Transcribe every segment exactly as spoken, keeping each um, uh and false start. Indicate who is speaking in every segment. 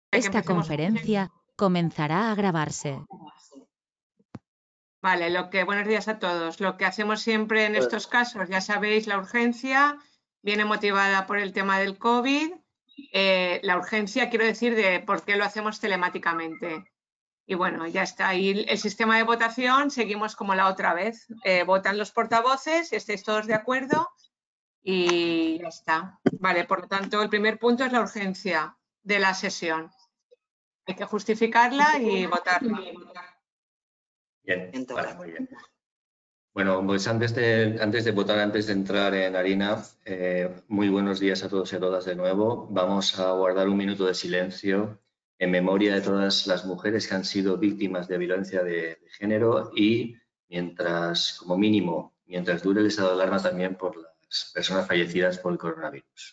Speaker 1: Esta conferencia comenzará a grabarse.
Speaker 2: Vale, lo que, buenos días a todos. Lo que hacemos siempre en estos casos, ya sabéis, la urgencia viene motivada por el tema del COVID. Eh, la urgencia, quiero decir, de por qué lo hacemos telemáticamente. Y bueno, ya está ahí el sistema de votación. Seguimos como la otra vez. Eh, votan los portavoces, estéis todos de acuerdo y ya está. Vale, por lo tanto, el primer punto es la urgencia de la sesión. Hay que justificarla y votarla.
Speaker 3: Bien, vale, muy bien. Bueno, pues antes de, antes de votar, antes de entrar en harina, eh, muy buenos días a todos y a todas de nuevo. Vamos a guardar un minuto de silencio en memoria de todas las mujeres que han sido víctimas de violencia de, de género y, mientras, como mínimo, mientras dure el estado de alarma, también por las personas fallecidas por el coronavirus.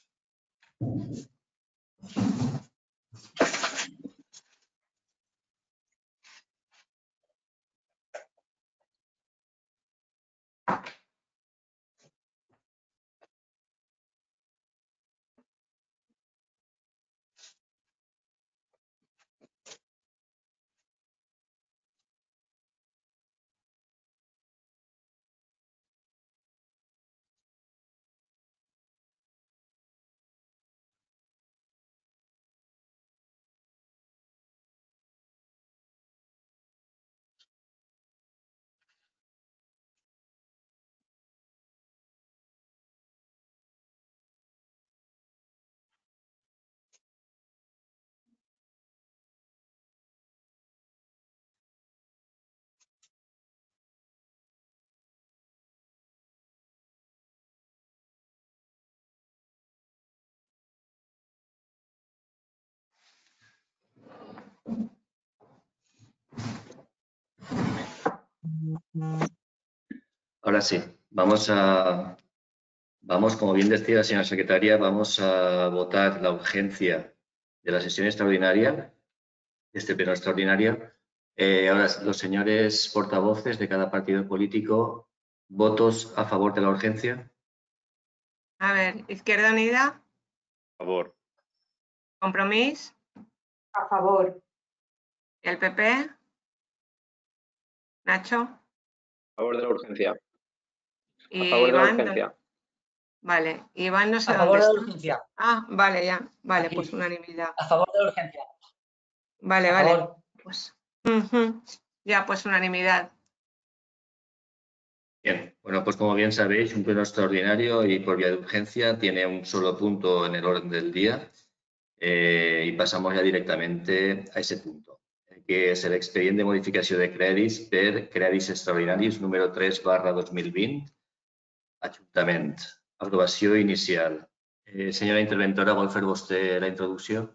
Speaker 3: Ahora sí, vamos a, vamos, como bien decía la señora secretaria, vamos a votar la urgencia de la sesión extraordinaria, de este pleno extraordinario. Eh, ahora, los señores portavoces de cada partido político, ¿votos a favor de la urgencia?
Speaker 2: A ver, Izquierda Unida.
Speaker 4: A favor.
Speaker 2: Compromís.
Speaker 5: A favor.
Speaker 2: ¿El P P? Nacho.
Speaker 4: A favor de la urgencia.
Speaker 2: Y
Speaker 4: a favor de la
Speaker 2: Iván,
Speaker 4: urgencia.
Speaker 2: Vale, Iván no sé
Speaker 6: a
Speaker 2: dónde
Speaker 6: favor de la
Speaker 2: está.
Speaker 6: urgencia.
Speaker 2: Ah, vale, ya. Vale,
Speaker 6: Aquí.
Speaker 2: pues unanimidad.
Speaker 6: A favor de la urgencia.
Speaker 2: Vale,
Speaker 6: a
Speaker 2: vale.
Speaker 6: Favor.
Speaker 2: Pues, uh-huh. Ya, pues unanimidad.
Speaker 3: Bien, bueno, pues como bien sabéis, un pleno extraordinario y por vía de urgencia tiene un solo punto en el orden del día eh, y pasamos ya directamente a ese punto, que és l'expedient de modificació de crèdits per crèdits extraordinaris número tres barra dos mil vint, Ajuntament. Aprovació inicial. Eh, senyora interventora, vol fer vostè la introducció?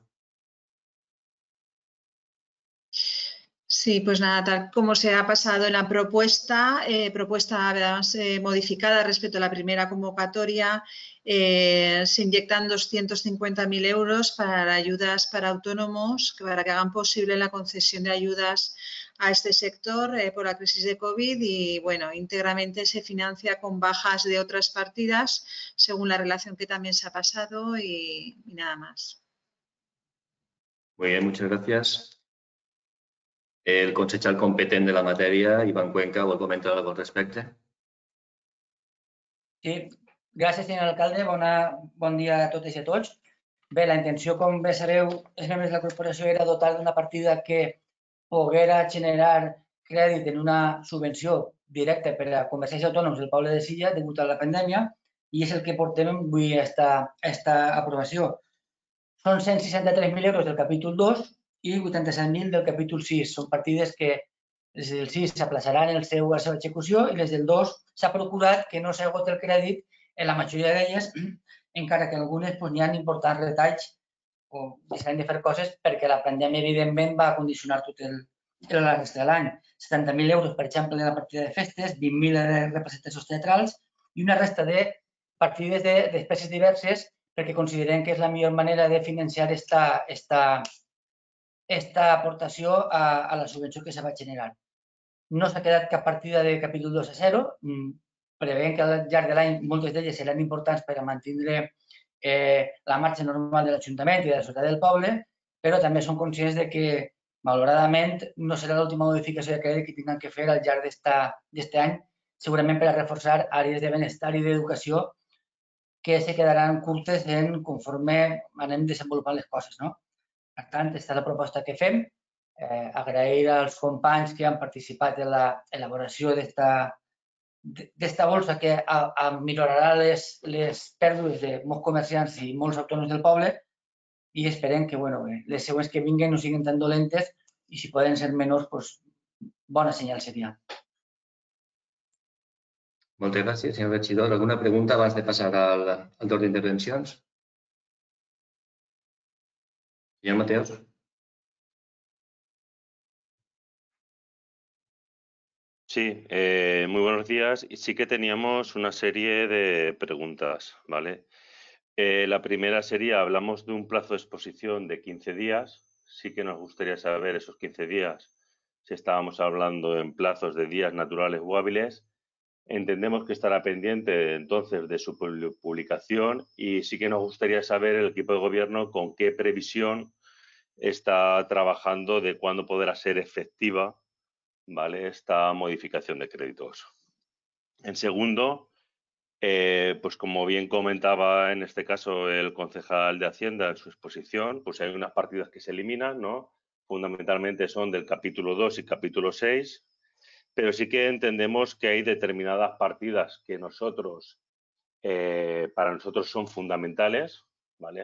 Speaker 5: Sí, pues nada, tal como se ha pasado en la propuesta, eh, propuesta además eh, modificada respecto a la primera convocatoria, eh, se inyectan doscientos cincuenta mil euros para ayudas para autónomos, para que hagan posible la concesión de ayudas a este sector eh, por la crisis de COVID y, bueno, íntegramente se financia con bajas de otras partidas, según la relación que también se ha pasado y, y nada más.
Speaker 3: Muy bien, muchas gracias. El consellero competent de la matèria, Iván Cuenca, vol comentar algo al respecte?
Speaker 6: Sí, gràcies, senyor alcalde. Bona, bon dia a totes i a tots. Bé, la intenció, com bé sabeu, els membres de la corporació era dotar d'una partida que poguera generar crèdit en una subvenció directa per a comerciants autònoms del poble de Silla degut a la pandèmia i és el que portem avui a esta, a esta aprovació. Són cent seixanta-tres mil euros del capítol dos i vuitanta-set mil del capítol sis. Són partides que les del sis s'aplaçaran el seu, la seva execució i les del dos s'ha procurat que no s'agot el crèdit en la majoria d'elles, encara que en algunes pues, hi ha importants retalls o deixaran de fer coses perquè la pandèmia, evidentment, va condicionar tot el, la resta de l'any. setanta mil euros, per exemple, en la partida de festes, vint mil de representacions teatrals i una resta de partides de despeses diverses perquè considerem que és la millor manera de financiar esta, esta, esta aportació a, a la subvenció que se va generar. No s'ha quedat cap partida de capítol dos a zero. Preveiem que al llarg de l'any moltes d'elles seran importants per a mantenir eh, la marxa normal de l'Ajuntament i de la ciutat del poble però també som conscients de que, malauradament, no serà l'última modificació de crèdit que tindran que fer al llarg d'aquest any, segurament per a reforçar àrees de benestar i d'educació que se quedaran curtes en conforme anem desenvolupant les coses, no? Per tant, aquesta és la proposta que fem. Eh, agrair als companys que han participat en l'elaboració d'esta bolsa que a, a millorarà les, les pèrdues de molts comerciants i molts autònoms del poble i esperem que bueno, les següents que vinguen no siguin tan dolentes i si poden ser menors, pues, bona senyal seria.
Speaker 3: Moltes gràcies, senyor regidor. Alguna pregunta abans de passar al, al torn d'intervencions? Senyor Mateos.
Speaker 4: Sí, eh, muy buenos días. Y sí que teníamos una serie de preguntas, ¿vale? Eh, la primera sería, hablamos de un plazo de exposición de quince días. Sí que nos gustaría saber esos quince días, si estábamos hablando en plazos de días naturales o hábiles. Entendemos que estará pendiente entonces de su publicación y sí que nos gustaría saber el equipo de gobierno con qué previsión está trabajando de cuándo podrá ser efectiva, ¿vale?, esta modificación de créditos. En segundo, eh, pues como bien comentaba en este caso el concejal de Hacienda en su exposición, pues hay unas partidas que se eliminan, ¿no? Fundamentalmente son del capítulo dos y capítulo seis, pero sí que entendemos que hay determinadas partidas que nosotros, eh, para nosotros son fundamentales, ¿vale?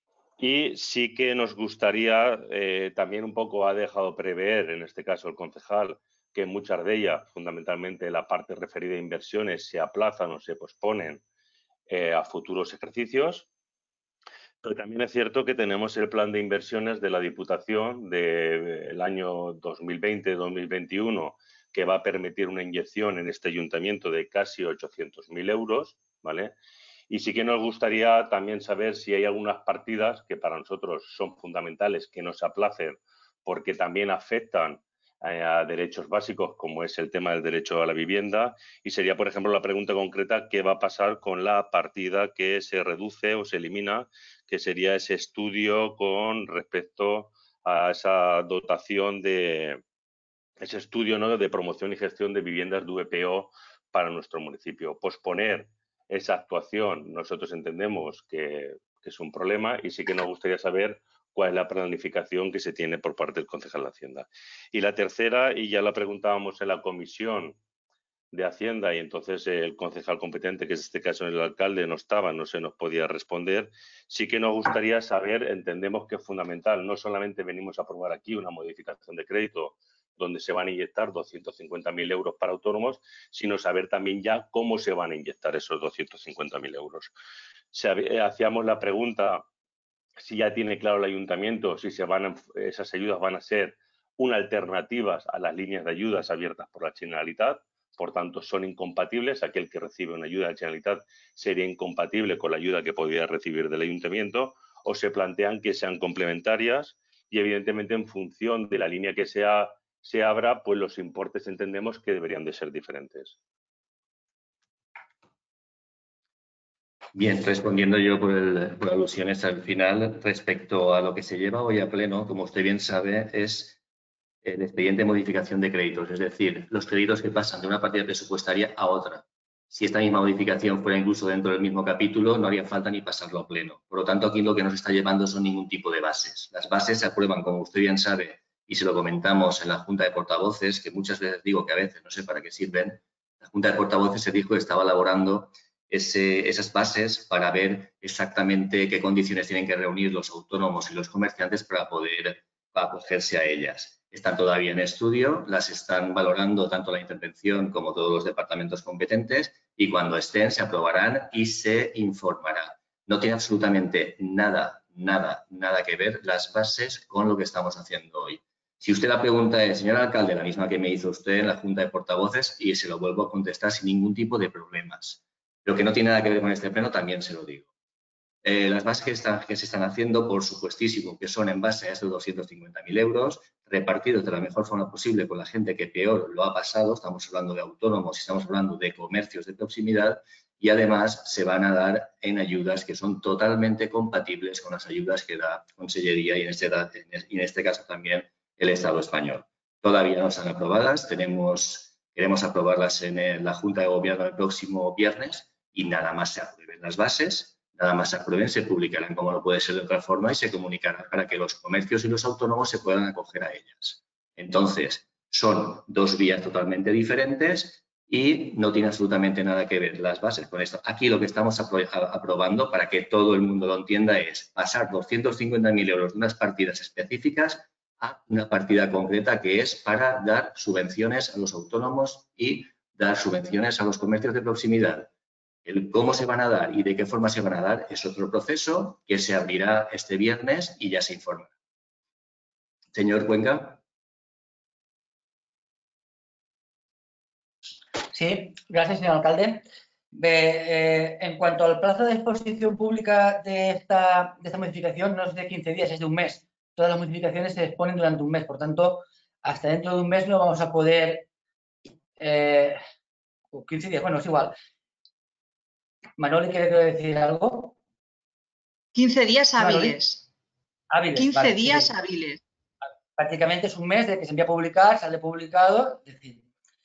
Speaker 4: Y sí que nos gustaría, eh, también un poco ha dejado prever, en este caso el concejal, que muchas de ellas, fundamentalmente la parte referida a inversiones, se aplazan o se posponen eh, a futuros ejercicios. Pero también es cierto que tenemos el plan de inversiones de la Diputación del año dos mil veinte dos mil veintiuno, que va a permitir una inyección en este ayuntamiento de casi ochocientos mil euros, ¿vale? Y sí que nos gustaría también saber si hay algunas partidas que para nosotros son fundamentales que no se aplacen porque también afectan a derechos básicos como es el tema del derecho a la vivienda y sería, por ejemplo, la pregunta concreta qué va a pasar con la partida que se reduce o se elimina, que sería ese estudio con respecto a esa dotación de ese estudio, ¿no?, de promoción y gestión de viviendas de V P O para nuestro municipio. Posponer esa actuación nosotros entendemos que, que es un problema y sí que nos gustaría saber cuál es la planificación que se tiene por parte del concejal de Hacienda. Y la tercera, y ya la preguntábamos en la comisión de Hacienda y entonces el concejal competente, que es este caso el alcalde, no estaba, no se nos podía responder, sí que nos gustaría saber, entendemos que es fundamental, no solamente venimos a aprobar aquí una modificación de crédito donde se van a inyectar doscientos cincuenta mil euros para autónomos, sino saber también ya cómo se van a inyectar esos doscientos cincuenta mil euros. Se, hacíamos la pregunta si ya tiene claro el ayuntamiento, si se van a, esas ayudas van a ser una alternativa a las líneas de ayudas abiertas por la Generalitat, por tanto son incompatibles, aquel que recibe una ayuda de la Generalitat sería incompatible con la ayuda que podría recibir del ayuntamiento, o se plantean que sean complementarias y evidentemente en función de la línea que sea, se abra, pues los importes entendemos que deberían de ser diferentes.
Speaker 3: Bien, respondiendo yo por, el, por alusiones al final, respecto a lo que se lleva hoy a pleno, como usted bien sabe, es el expediente de modificación de créditos, es decir, los créditos que pasan de una partida presupuestaria a otra. Si esta misma modificación fuera incluso dentro del mismo capítulo, no haría falta ni pasarlo a pleno. Por lo tanto, aquí lo que nos está llevando son ningún tipo de bases. Las bases se aprueban, como usted bien sabe, y se lo comentamos en la Junta de Portavoces, que muchas veces digo que a veces no sé para qué sirven. La Junta de Portavoces se dijo que estaba elaborando Ese, esas bases para ver exactamente qué condiciones tienen que reunir los autónomos y los comerciantes para poder acogerse a ellas. Están todavía en estudio, las están valorando tanto la intervención como todos los departamentos competentes y cuando estén se aprobarán y se informará. No tiene absolutamente nada, nada, nada que ver las bases con lo que estamos haciendo hoy. Si usted la pregunta es, señor alcalde, la misma que me hizo usted en la Junta de Portavoces y se lo vuelvo a contestar sin ningún tipo de problemas. Lo que no tiene nada que ver con este pleno también se lo digo. Eh, las bases que, están, que se están haciendo, por supuestísimo, que son en base a estos doscientos cincuenta mil euros, repartidos de la mejor forma posible con la gente que peor lo ha pasado. Estamos hablando de autónomos, estamos hablando de comercios de proximidad y además se van a dar en ayudas que son totalmente compatibles con las ayudas que da Consellería y en este, y en este caso también el Estado español. Todavía no están aprobadas, tenemos, queremos aprobarlas en la Junta de Gobierno el próximo viernes y nada más se aprueben las bases, nada más se aprueben, se publicarán como no puede ser de otra forma y se comunicará para que los comercios y los autónomos se puedan acoger a ellas. Entonces, son dos vías totalmente diferentes y no tiene absolutamente nada que ver las bases con esto. Aquí lo que estamos aprobando, para que todo el mundo lo entienda, es pasar doscientos cincuenta mil euros de unas partidas específicas a una partida concreta que es para dar subvenciones a los autónomos y dar subvenciones a los comercios de proximidad. El cómo se van a dar y de qué forma se van a dar es otro proceso que se abrirá este viernes y ya se informará. Señor Cuenca.
Speaker 6: Sí, gracias, señor alcalde. Eh, en cuanto al plazo de exposición pública de esta, de esta modificación, no es de quince días, es de un mes. Todas las modificaciones se exponen durante un mes, por tanto, hasta dentro de un mes no vamos a poder... Eh, quince días, bueno, es igual. Manoli, ¿quiere decir algo?
Speaker 5: quince días hábiles.
Speaker 6: Hábiles.
Speaker 5: quince
Speaker 6: vale,
Speaker 5: días
Speaker 6: sí.
Speaker 5: hábiles.
Speaker 6: Prácticamente es un mes de que se envía a publicar, sale publicado. Es decir,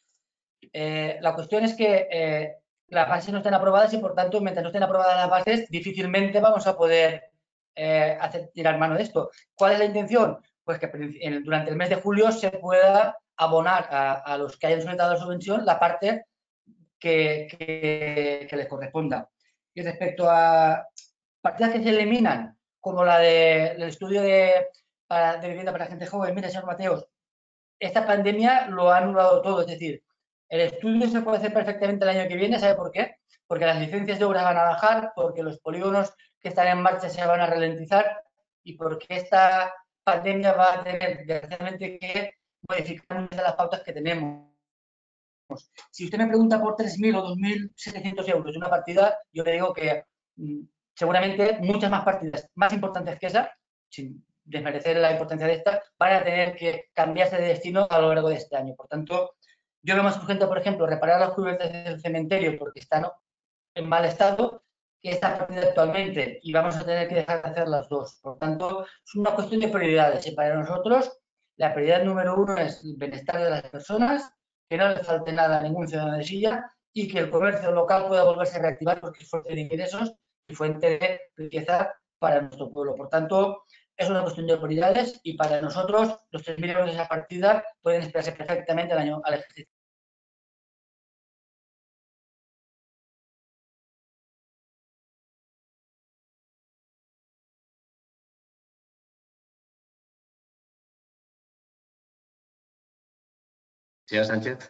Speaker 6: eh, la cuestión es que eh, las bases no están aprobadas y, por tanto, mientras no estén aprobadas las bases, difícilmente vamos a poder eh, hacer, tirar mano de esto. ¿Cuál es la intención? Pues que durante el mes de julio se pueda abonar a, a los que hayan solicitado la subvención la parte que, que, que les corresponda. Y respecto a partidas que se eliminan, como la del de, estudio de, para, de vivienda para gente joven, mira, señor Mateos, esta pandemia lo ha anulado todo, es decir, el estudio se puede hacer perfectamente el año que viene, ¿sabe por qué? Porque las licencias de obras van a bajar, porque los polígonos que están en marcha se van a ralentizar y porque esta pandemia va a tener, desgraciadamente, que modificar muchas de las pautas que tenemos. Si usted me pregunta por tres mil o dos mil setecientos euros de una partida, yo le digo que mmm, seguramente muchas más partidas más importantes que esa, sin desmerecer la importancia de esta, van a tener que cambiarse de destino a lo largo de este año. Por tanto, yo veo más urgente, por ejemplo, reparar las cubiertas del cementerio porque están en mal estado que esta partida actualmente y vamos a tener que dejar de hacer las dos. Por tanto, es una cuestión de prioridades y para nosotros la prioridad número uno es el bienestar de las personas, que no le falte nada a ningún ciudadano de Silla y que el comercio local pueda volverse a reactivar porque es fuente de ingresos y fuente de riqueza para nuestro pueblo. Por tanto, es una cuestión de prioridades y para nosotros los tres mil euros de esa partida pueden esperarse perfectamente al año al ejercicio.
Speaker 3: Señora Sánchez.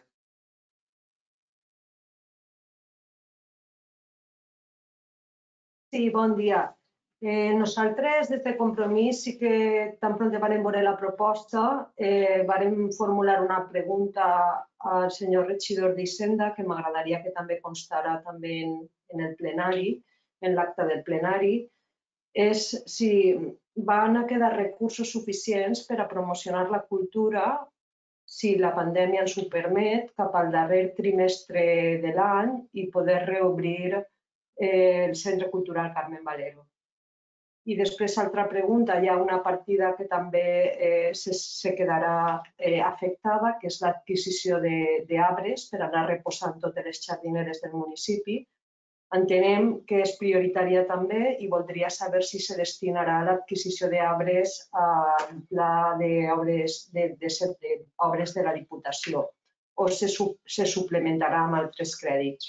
Speaker 7: Sí, bon dia. Eh, nosaltres, des de Compromís, sí que tan pront vam veure la proposta, eh, vam formular una pregunta al senyor regidor d'Hisenda que m'agradaria que també constara també en, en el plenari, en l'acte del plenari, és si van a quedar recursos suficients per a promocionar la cultura, si la pandèmia ens ho permet, cap al darrer trimestre de l'any i poder reobrir el Centre Cultural Carmen Valero. I després, altra pregunta, hi ha una partida que també eh, se, se quedarà eh, afectada, que és l'adquisició d'arbres per anar reposant totes les jardineres del municipi. Entenem que és prioritària també i voldria saber si se destinarà l'adquisició d'arbres al pla d'obres de, de, de, de, de la Diputació o se, se suplementarà amb altres crèdits.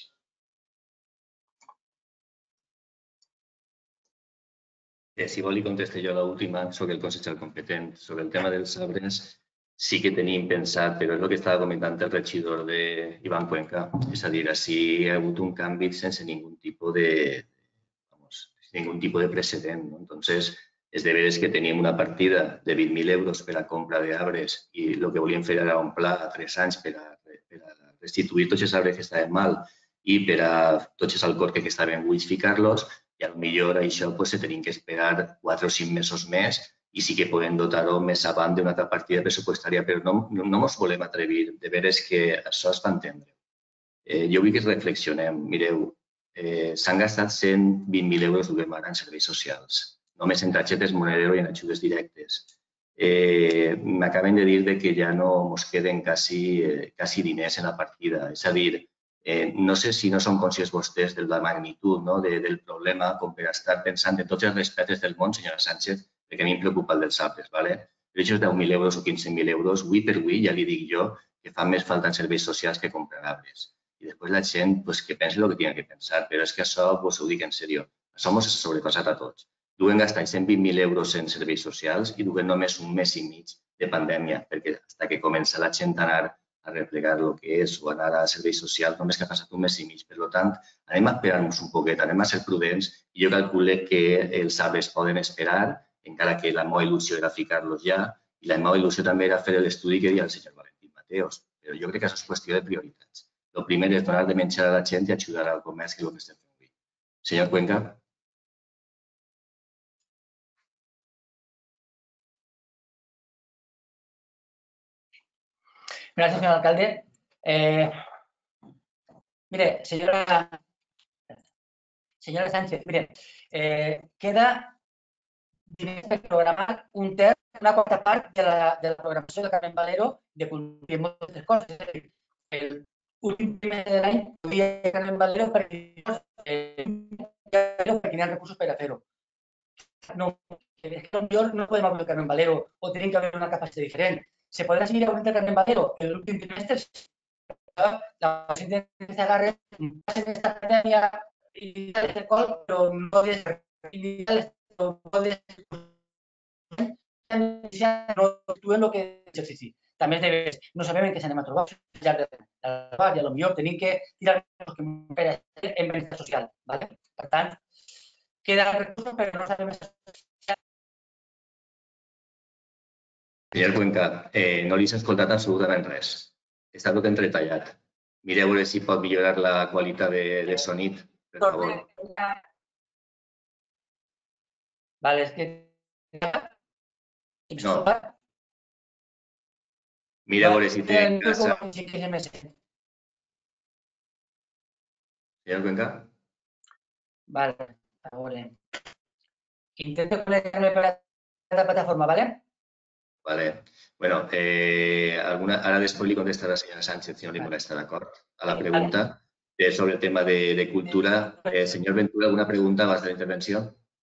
Speaker 3: Eh, si vol, li conteste jo l'última sobre el consell competent. Sobre el tema dels arbres, sí que tenim pensat, però és el que estava comentant el regidor d'Ivan Cuenca, és a dir, si hi ha hagut un canvi sense ningú tipus de, vamos, ningún tipo de precedent. ¿no? Entonces, és de veres que teníem una partida de vint mil euros per a compra d'arbres i el que volíem fer era un pla a tres anys per a, per a restituir tots els arbres que estaven mal i per a tots els alcorques que estaven buits ficar-los, i potser això pues, se tenien que esperar quatre o cinc mesos més i sí que podem dotar-ho més avant d'una altra partida pressupostària, però no, no, no ens volem atrevir. De veres que això es va entendre. Eh, jo vull que reflexionem. Mireu, eh, s'han gastat cent vint mil euros duem ara en serveis socials, només en targetes Monedero i en ajudes directes. Eh, M'acaben de dir que ja no ens queden quasi, eh, quasi diners en la partida. És a dir, eh, no sé si no són conscients vostès de la magnitud, no, de, del problema com per estar pensant en tots els respectes del món, senyora Sánchez, perquè a mi em preocupa el dels altres, ¿vale? Però aquests deu mil euros o quinze mil euros, avui per avui, ja li dic jo, que fan més falta en serveis socials que comprar arbres. I després la gent pues, que pensi el que tingui que pensar, però és que això pues, ho dic en sèrio. Això ens ha sobrepassat a tots. Duen gastant cent vint mil euros en serveis socials i duen només un mes i mig de pandèmia, perquè fins que comença la gent a anar a replegar el que és o anar a serveis socials, només que ha passat un mes i mig. Per tant, anem a esperar-nos un poquet, anem a ser prudents i jo calculo que els arbres poden esperar, encara que la meva il·lusió era ficar-los ja, i la meva il·lusió també era fer l'estudi que deia el senyor Valentín Mateos. Però jo crec que això és qüestió de prioritats. El primer és donar de menjar a la gent i ajudar al comerç, que és el que estem fent avui. Senyor Cuenca.
Speaker 6: Gracias, señor alcalde. Eh, mire, señora, señora Sánchez, mire, eh, queda programar un terç, una quarta part de la, de la programació de Carmen Valero de complir moltes coses. L'últim primer de l'any podia Carmen Valero perquè eh, tenien recursos per a fer-ho. No, és que potser no podem hablar de Carmen Valero o tenim que haver una capacitat diferent. Se podrà seguir augmentant Carmen Valero en l'últim trimestre. La gent se agarra, passa aquesta pandèmia i tal, però no podes no podes no actuen el que exercici. També no sabem en què s'anem a trobar. Ja de la i potser tenim que tirar per a fer en benestar social. Per tant, queda recursos, però no sabem
Speaker 3: Senyor Cuenca, eh, no li s'ha escoltat absolutament res. Està tot entretallat. Mireu a veure si pot millorar la qualitat de, de sonit, per favor.
Speaker 6: Vale, és que...
Speaker 3: No. Mira a veure si té en casa... Senyor Cuenca?
Speaker 6: Vale, a veure. Intento conectar-me per la plataforma, ¿vale?
Speaker 3: Vale. Bueno, eh, alguna, ara després li contestarà la senyora Sánchez, si no li molesta, d'acord? A la pregunta de, sobre el tema de, de cultura. Eh, senyor Ventura, ¿alguna pregunta abans de la intervenció?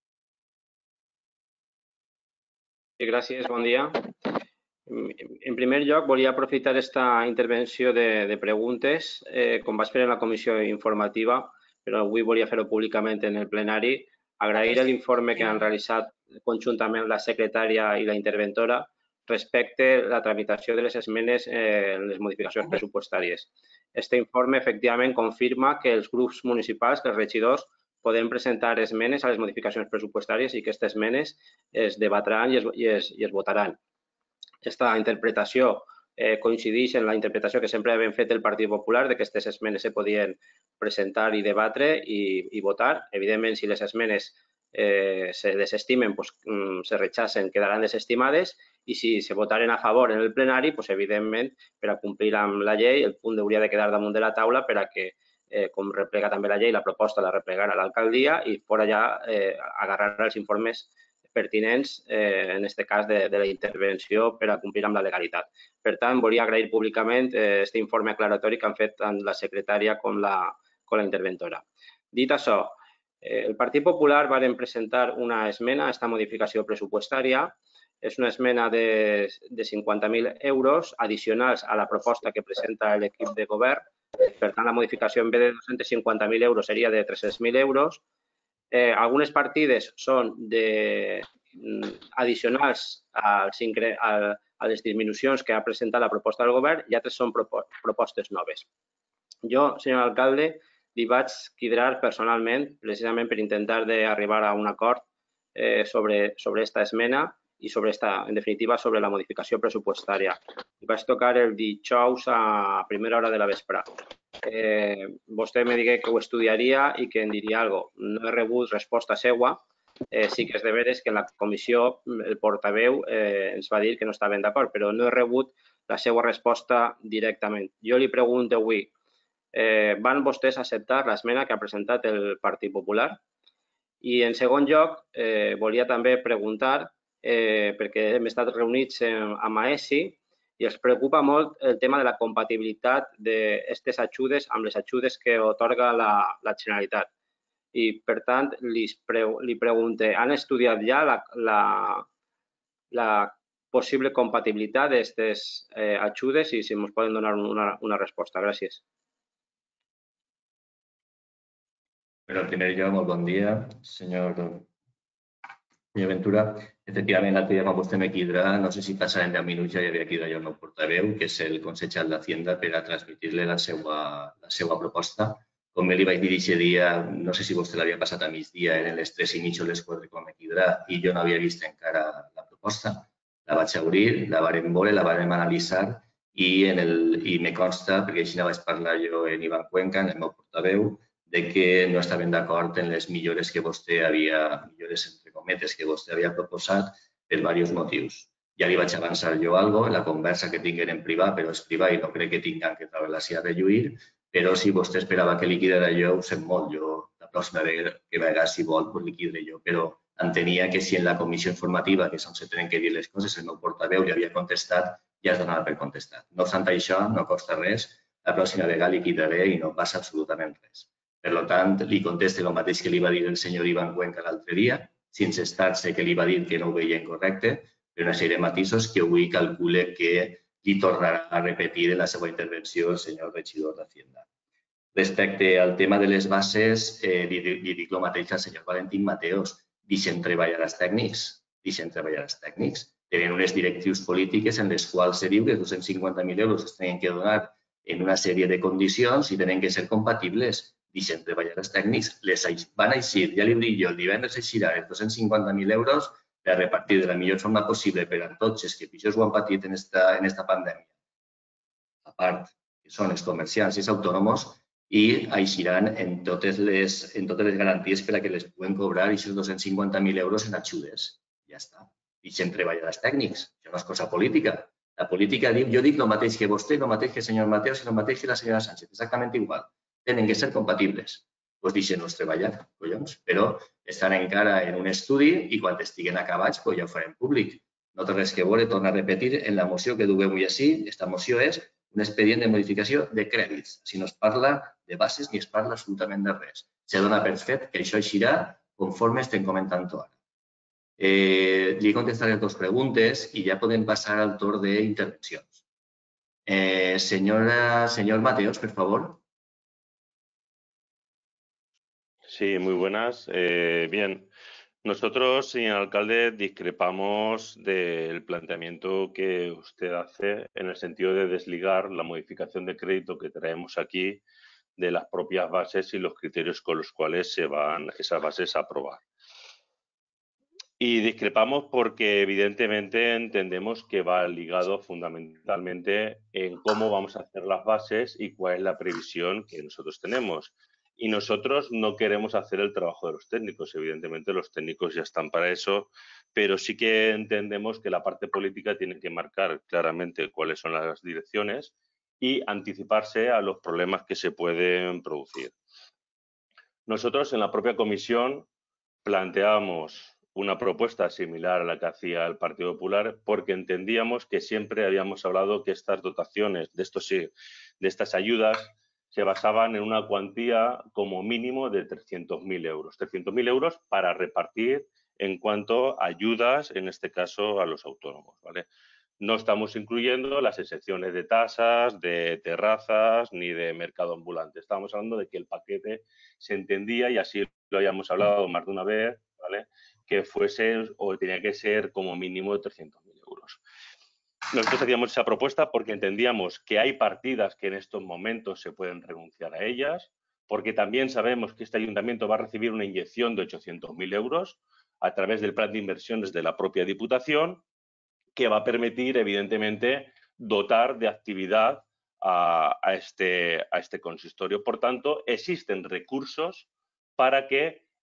Speaker 8: Sí, gràcies, bon dia. En primer lloc, volia aprofitar aquesta intervenció de, de preguntes, eh, com vaig fer en la comissió informativa, però avui volia fer-ho públicament en el plenari. Agrair l'informe que han realitzat conjuntament la secretària i la interventora respecte a la tramitació de les esmenes en les modificacions pressupostàries. Este informe, efectivament, confirma que els grups municipals, que els regidors, podem presentar esmenes a les modificacions pressupostàries i que aquestes esmenes es debatran i es, i es, i es votaran. Aquesta interpretació eh, coincideix en la interpretació que sempre hem fet el Partit Popular de que aquestes esmenes se podien presentar i debatre i, i votar. Evidentment, si les esmenes eh, se desestimen, pues, se rechacen, quedaran desestimades i si se votaren a favor en el plenari, pues, evidentment, per a complir amb la llei, el punt hauria de quedar damunt de la taula per a que, eh, com replega també la llei, la proposta la replegara a l'alcaldia i fora ja eh, agarrar els informes pertinents, eh, en aquest cas de, de la intervenció per a complir amb la legalitat. Per tant, volia agrair públicament aquest eh, informe aclaratori que han fet tant la secretària com la, com la interventora. Dit això, eh, el Partit Popular va presentar una esmena a aquesta modificació pressupostària. És una esmena de, de cinquanta mil euros addicionals a la proposta que presenta l'equip de govern. Per tant, la modificació en vez de dos-cents cinquanta mil euros seria de tres-cents mil euros. Eh, algunes partides són de, addicionals als, a, a les disminucions que ha presentat la proposta del govern i altres són propostes noves. Jo, senyor alcalde, li vaig cridar personalment, precisament per intentar d'arribar a un acord eh, sobre, sobre esta esmena i sobre esta, en definitiva, sobre la modificació pressupostària. I vaig tocar el dijous a primera hora de la vespre. Eh, vostè me digué que ho estudiaria i que em diria alguna cosa. No he rebut resposta seua eh, sí que és de veres que en la comissió el portaveu eh, ens va dir que no estaven d'acord, però no he rebut la seva resposta directament. Jo li pregunto avui, eh, van vostès acceptar l'esmena que ha presentat el Partit Popular? I en segon lloc, eh, volia també preguntar, eh, perquè hem estat reunits amb A E S I i els preocupa molt el tema de la compatibilitat d'aquestes ajudes amb les ajudes que otorga la, la Generalitat. I, per tant, li, pre li pregunte, han estudiat ja la, la, la possible compatibilitat d'aquestes eh, ajudes i si ens poden donar una, una resposta. Gràcies.
Speaker 3: Bueno, en primer lloc, molt bon dia, senyor, senyor Ventura. Efectivament, l'altre dia, quan vostè m'equidrà, no sé si passarem deu minuts, ja hi havia equidrat jo el meu portaveu, que és el consejal d'Hacienda, per a transmitir-li la seva, la seva proposta. Com li vaig dir aquest dia, no sé si vostè l'havia passat a migdia, eren les tres i mitja o les quatre quan m'equidrà, i jo no havia vist encara la proposta. La vaig obrir, la varem veure, la varem analitzar i, en el, i me consta, perquè així no vaig parlar jo en Ivan Cuenca, en el meu portaveu, de que no estaven d'acord en les millores que vostè havia, millores entre cometes, que vostè havia proposat per diversos motius. Ja li vaig avançar jo alguna cosa, en la conversa que tinguin en privat, però és privat i no crec que tinguin que treure-la-s'hi a relluir, però si vostè esperava que liquidara jo, ho sé molt, jo la pròxima vegada, si vol, pues liquidaré jo, però entenia que si en la comissió informativa, que és on se tenen que dir les coses, el meu portaveu li havia contestat, ja es donava per contestat. No obstant això, no costa res, la pròxima vegada liquidaré i no passa absolutament res. Per tant, li conteste el mateix que li va dir el senyor Ivan Cuenca l'altre dia, sense estar-se que li va dir que no ho veia incorrecte, però una sèrie de matisos que avui calcule que li tornarà a repetir en la seva intervenció el senyor regidor d'Hacienda. Respecte al tema de les bases, eh, li, li dic el mateix al senyor Valentín Mateos. Deixen treballar els tècnics, deixen treballar els tècnics. Tenen unes directrius polítiques en les quals se diu que dos-cents cinquanta mil euros es tenen que donar en una sèrie de condicions i tenen que ser compatibles. Deixen treballar els tècnics, les van eixir, ja li dic jo, el divendres eixiran els dos-cents cinquanta mil euros per repartir de la millor forma possible per a tots els que pitjors ho han patit en esta, en esta pandèmia. A part, que són els comerciants i els autònoms, i eixiran en totes les, en totes les garanties per a que les puguen cobrar aquests dos-cents cinquanta mil euros en ajudes. Ja està. Deixem treballar els tècnics. Això no és cosa política. La política diu, jo dic el mateix que vostè, el mateix que el senyor Mateos i el mateix que la senyora Sánchez. Exactament igual. Tenen que ser compatibles. Doncs deixem-los treballar, collons. Però estan encara en un estudi i quan estiguen acabats doncs ja ho farem públic. No té res que veure, torno a repetir, en la moció que duguem avui així, aquesta moció és un expedient de modificació de crèdits. Si no es parla de bases ni es parla absolutament de res. Se dona per fet que això eixirà conforme estem comentant ara. Eh, li contestaré dues preguntes i ja podem passar al torn d'intervencions. Eh, señora, señor Mateos, por favor.
Speaker 4: Sí, muy buenas. Eh, bien, nosotros, señor alcalde, discrepamos del planteamiento que usted hace en el sentido de desligar la modificación de crédito que traemos aquí de las propias bases y los criterios con los cuales se van esas bases a aprobar. Y discrepamos porque evidentemente entendemos que va ligado fundamentalmente en cómo vamos a hacer las bases y cuál es la previsión que nosotros tenemos. Y nosotros no queremos hacer el trabajo de los técnicos, evidentemente los técnicos ya están para eso, pero sí que entendemos que la parte política tiene que marcar claramente cuáles son las direcciones y anticiparse a los problemas que se pueden producir. Nosotros en la propia comisión planteamos una propuesta similar a la que hacía el Partido Popular porque entendíamos que siempre habíamos hablado que estas dotaciones, de, estos, de estas ayudas, se basaban en una cuantía como mínimo de trescientos mil euros. trescientos mil euros para repartir en cuanto a ayudas, en este caso a los autónomos, ¿vale? No estamos incluyendo las excepciones de tasas, de terrazas, ni de mercado ambulante. Estamos hablando de que el paquete se entendía, y así lo habíamos hablado más de una vez, ¿vale?, que fuese o tenía que ser como mínimo de trescientos mil euros. Nosotros hacíamos esa propuesta porque entendíamos que hay partidas que en estos momentos se pueden renunciar a ellas, porque también sabemos que este ayuntamiento va a recibir una inyección de ochocientos mil euros a través del plan de inversiones de la propia Diputación, que va a permitir, evidentemente, dotar de actividad a, a, este, a este consistorio. Por tanto, existen recursos para que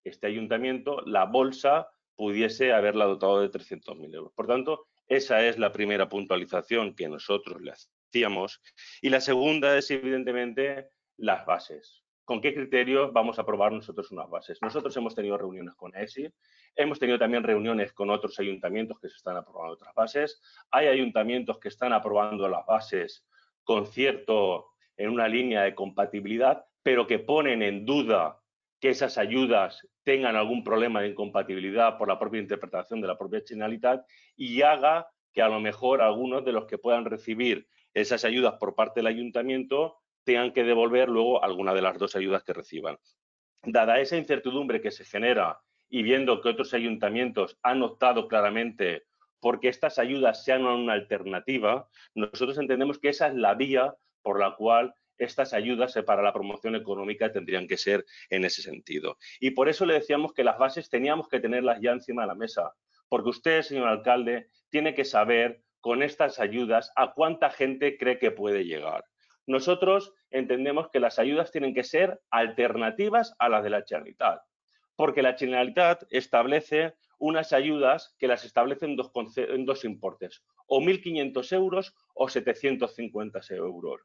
Speaker 4: este ayuntamiento, la bolsa pudiese haberla dotado de trescientos mil euros. Por tanto, esa es la primera puntualización que nosotros le hacíamos. Y la segunda es, evidentemente, las bases. ¿Con qué criterios vamos a aprobar nosotros unas bases? Nosotros hemos tenido reuniones con E S I, hemos tenido también reuniones con otros ayuntamientos que se están aprobando otras bases. Hay ayuntamientos que están aprobando las bases con cierto, en una línea de compatibilidad, pero que ponen en duda que esas ayudas tengan algún problema de incompatibilidad por la propia interpretación de la propia Generalitat y haga que a lo mejor algunos de los que puedan recibir esas ayudas por parte del ayuntamiento tengan que devolver luego alguna de las dos ayudas que reciban. Dada esa incertidumbre que se genera y viendo que otros ayuntamientos han optado claramente porque estas ayudas sean una alternativa, nosotros entendemos que esa es la vía por la cual estas ayudas para la promoción económica tendrían que ser en ese sentido. Y por eso le decíamos que las bases teníamos que tenerlas ya encima de la mesa, porque usted, señor alcalde, tiene que saber con estas ayudas a cuánta gente cree que puede llegar. Nosotros entendemos que las ayudas tienen que ser alternativas a las de la Generalitat, porque la Generalitat establece unas ayudas que las establece en dos, en dos importes, o mil quinientos euros o setecientos cincuenta euros.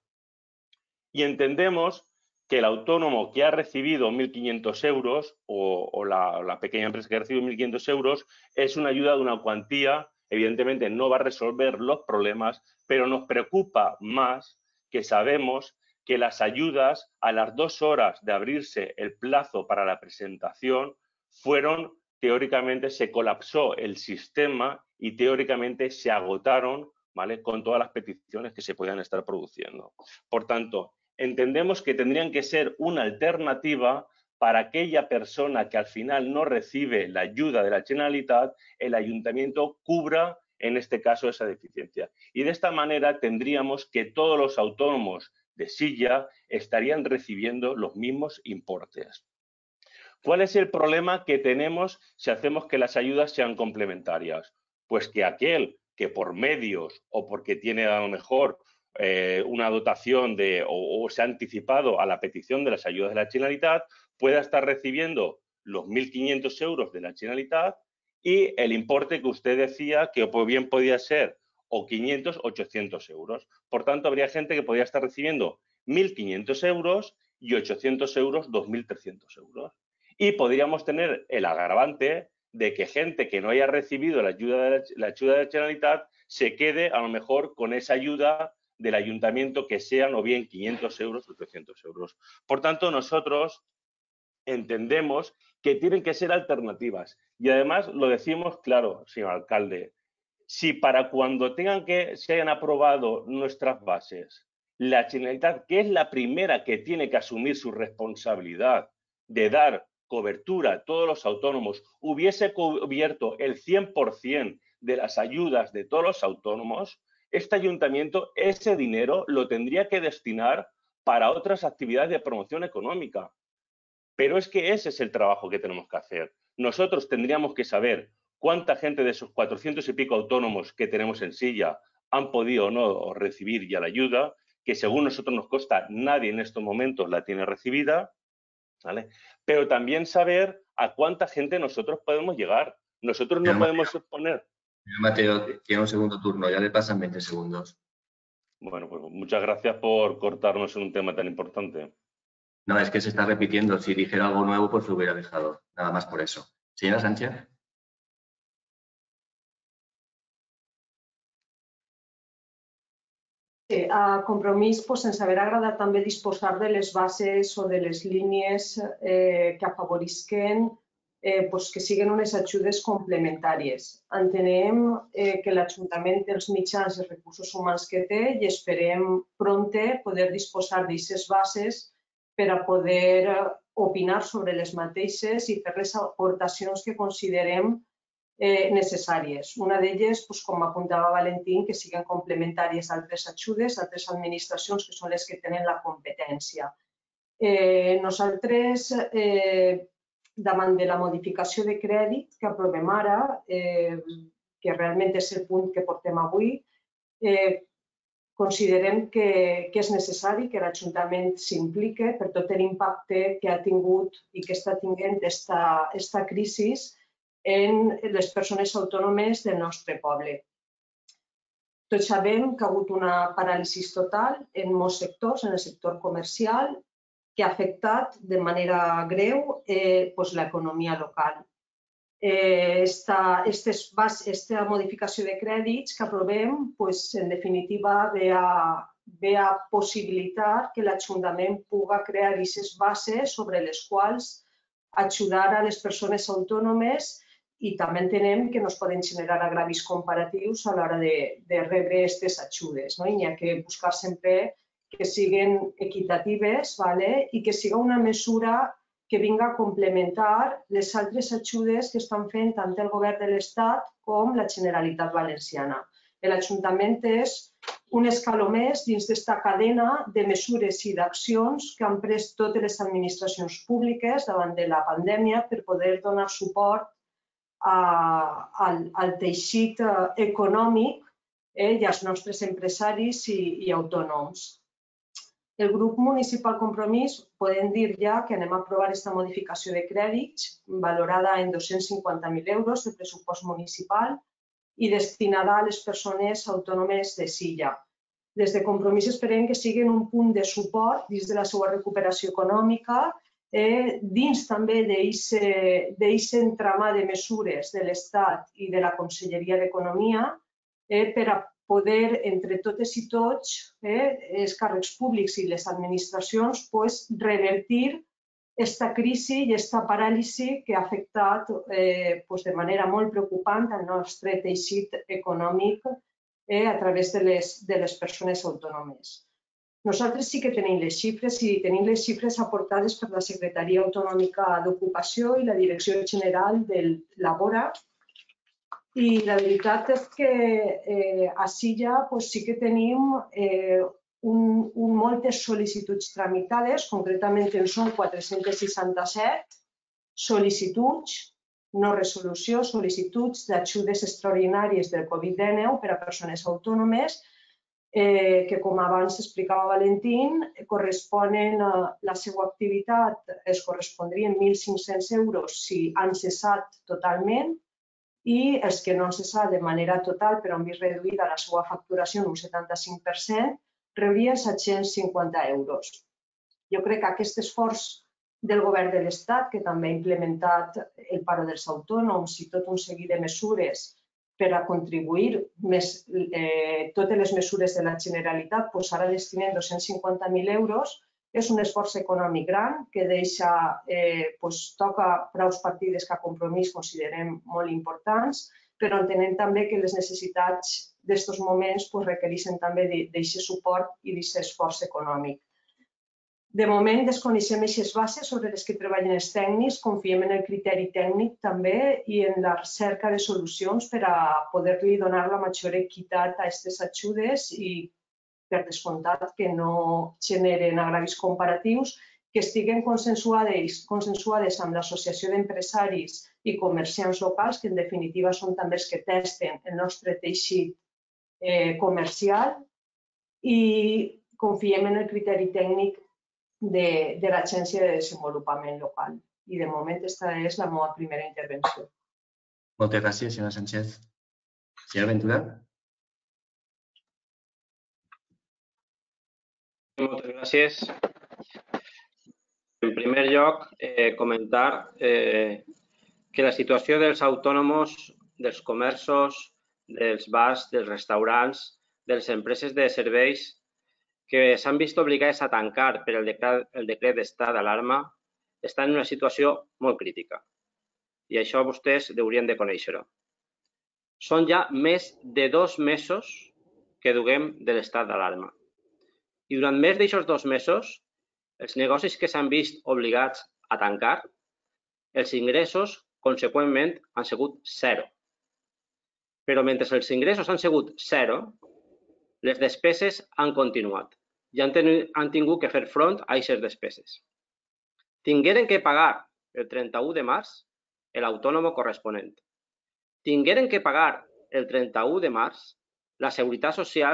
Speaker 4: Y entendemos que el autónomo que ha recibido mil quinientos euros o, o la, la pequeña empresa que ha recibido mil quinientos euros es una ayuda de una cuantía, evidentemente no va a resolver los problemas, pero nos preocupa más que sabemos que las ayudas a las dos horas de abrirse el plazo para la presentación fueron, teóricamente se colapsó el sistema y teóricamente se agotaron, ¿vale?, con todas las peticiones que se podían estar produciendo. Por tanto, entendemos que tendrían que ser una alternativa para aquella persona que al final no recibe la ayuda de la Generalitat, el ayuntamiento cubra en este caso esa deficiencia. Y de esta manera tendríamos que todos los autónomos de Silla estarían recibiendo los mismos importes. ¿Cuál es el problema que tenemos si hacemos que las ayudas sean complementarias? Pues que aquel que por medios o porque tiene a lo mejor eh, una dotación de, o, o se ha anticipado a la petición de las ayudas de la Generalitat pueda estar recibiendo los mil quinientos euros de la Generalitat y el importe que usted decía que bien podía ser o quinientos, ochocientos euros. Por tanto, habría gente que podría estar recibiendo mil quinientos euros y ochocientos euros, dos mil trescientos euros. Y podríamos tener el agravante de que gente que no haya recibido la ayuda de la, la ayuda de la Generalitat se quede a lo mejor con esa ayuda del ayuntamiento que sean o bien quinientos euros o ochocientos euros. Por tanto, nosotros entendemos que tienen que ser alternativas. Y además lo decimos claro, señor alcalde, si para cuando tengan que se hayan aprobado nuestras bases, la Generalitat, que es la primera que tiene que asumir su responsabilidad de dar cobertura a todos los autónomos, hubiese cubierto el cien por cien de las ayudas de todos los autónomos, este ayuntamiento ese dinero lo tendría que destinar para otras actividades de promoción económica. Pero es que ese es el trabajo que tenemos que hacer. Nosotros tendríamos que saber cuánta gente de esos cuatrocientos y pico autónomos que tenemos en Silla han podido o no recibir ya la ayuda, que según nosotros nos consta, nadie en estos momentos la tiene recibida, ¿vale? Pero también saber a cuánta gente nosotros podemos llegar. Nosotros no podemos exponer.
Speaker 3: Mateo, tiene un segundo turno, ya le pasan veinte segundos.
Speaker 4: Bueno, pues muchas gracias por cortarnos en un tema tan importante.
Speaker 3: No, es que se está repitiendo. Si dijera algo nuevo, pues lo hubiera dejado. Nada más por eso. Señora Sánchez.
Speaker 7: Sí, a Compromís pues, ens haurà agradat també disposar de les bases o de les línies eh, que afavorisquen eh, pues, que siguin unes ajudes complementàries. Entenem eh, que l'Ajuntament té els mitjans i recursos humans que té i esperem pronte poder disposar d'aquestes bases per a poder opinar sobre les mateixes i fer les aportacions que considerem Eh, necessàries. Una d'elles, pues, com apuntava Valentín, que siguin complementàries a altres ajudes, a altres administracions que són les que tenen la competència. Eh, nosaltres, eh, davant de la modificació de crèdit que aprovem ara, eh, que realment és el punt que portem avui, eh, considerem que, que és necessari que l'Ajuntament s'implique per tot l'impacte que ha tingut i que està tinguent aquesta crisi en les persones autònomes del nostre poble. Tots sabem que ha hagut una paràlisi total en molts sectors, en el sector comercial, que ha afectat de manera greu eh, pues, l'economia local. Eh, esta, estes, esta modificació de crèdits que aprovem, pues, en definitiva, ve a, ve a possibilitar que l'Ajuntament pugui crear aquestes bases sobre les quals ajudar a les persones autònomes i també entenem que no es poden generar agravis comparatius a l'hora de, de rebre aquestes ajudes. No? I n'hi ha que buscar sempre que siguin equitatives, ¿vale? I que siga una mesura que vinga a complementar les altres ajudes que estan fent tant el Govern de l'Estat com la Generalitat Valenciana. L'Ajuntament és un escaló més dins d'aquesta cadena de mesures i d'accions que han pres totes les administracions públiques davant de la pandèmia per poder donar suport a, al, al teixit econòmic eh, i als nostres empresaris i, i autònoms. El grup municipal Compromís podem dir ja que anem a aprovar aquesta modificació de crèdits valorada en dos-cents cinquanta mil euros de pressupost municipal i destinada a les persones autònomes de Silla. Des de Compromís esperem que siguin un punt de suport dins de la seva recuperació econòmica, eh, dins també d'aquest entramat de mesures de l'Estat i de la Conselleria d'Economia eh, per a poder, entre totes i tots, eh, els càrrecs públics i les administracions, pues, revertir aquesta crisi i aquesta paràlisi que ha afectat eh, pues, de manera molt preocupant el nostre teixit econòmic eh, a través de les, de les persones autònomes. Nosaltres sí que tenim les xifres i tenim les xifres aportades per la Secretaria Autonòmica d'Ocupació i la Direcció General del Labora. I la veritat és que eh, a Silla pues, sí que tenim eh, un, un, moltes sol·licituds tramitades, concretament en són quatre-cents seixanta-set sol·licituds, no resolució, sol·licituds d'ajudes extraordinàries del Covid dinou per a persones autònomes eh, que, com abans explicava Valentín, corresponen a la seva activitat, es correspondrien mil cinc-cents euros si han cessat totalment i els que no han cessat de manera total però han vist reduïda la seva facturació en un setanta-cinc per cent rebrien set-cents cinquanta euros. Jo crec que aquest esforç del Govern de l'Estat, que també ha implementat el paro dels autònoms i tot un seguit de mesures per a contribuir més, eh, totes les mesures de la Generalitat, doncs ara destinen dos-cents cinquanta mil euros. És un esforç econòmic gran que deixa, eh, doncs, toca prou partides que a Compromís considerem molt importants, però entenem també que les necessitats d'aquests moments doncs, requereixen també d'aquest suport i d'aquest esforç econòmic. De moment desconeixem aquestes bases sobre les que treballen els tècnics, confiem en el criteri tècnic també i en la recerca de solucions per a poder-li donar la major equitat a aquestes ajudes i per descomptat que no generen agravis comparatius, que estiguen consensuades, consensuades amb l'Associació d'Empresaris i Comerciants Locals, que en definitiva són també els que testen el nostre teixit eh, comercial i confiem en el criteri tècnic de, de l'Agència de Desenvolupament Local. I de moment aquesta és la meva primera intervenció.
Speaker 3: Moltes gràcies, senyora Sánchez. Senyora Ventura.
Speaker 8: Moltes gràcies. En primer lloc, eh, comentar eh, que la situació dels autònoms, dels comerços, dels bars, dels restaurants, de les empreses de serveis que s'han vist obligades a tancar per el decret, el decret d'estat d'alarma estan en una situació molt crítica. I això vostès haurien de conèixer-ho. Són ja més de dos mesos que duguem de l'estat d'alarma. I durant més d'aquests dos mesos, els negocis que s'han vist obligats a tancar, els ingressos, conseqüentment, han sigut zero. Però mentre els ingressos han sigut zero, les despeses han continuat i han, ten han tingut que fer front a aquestes despeses. Tingueren que pagar el trenta-u de març l'autònom corresponent. Tingueren que pagar el trenta-u de març la Seguretat Social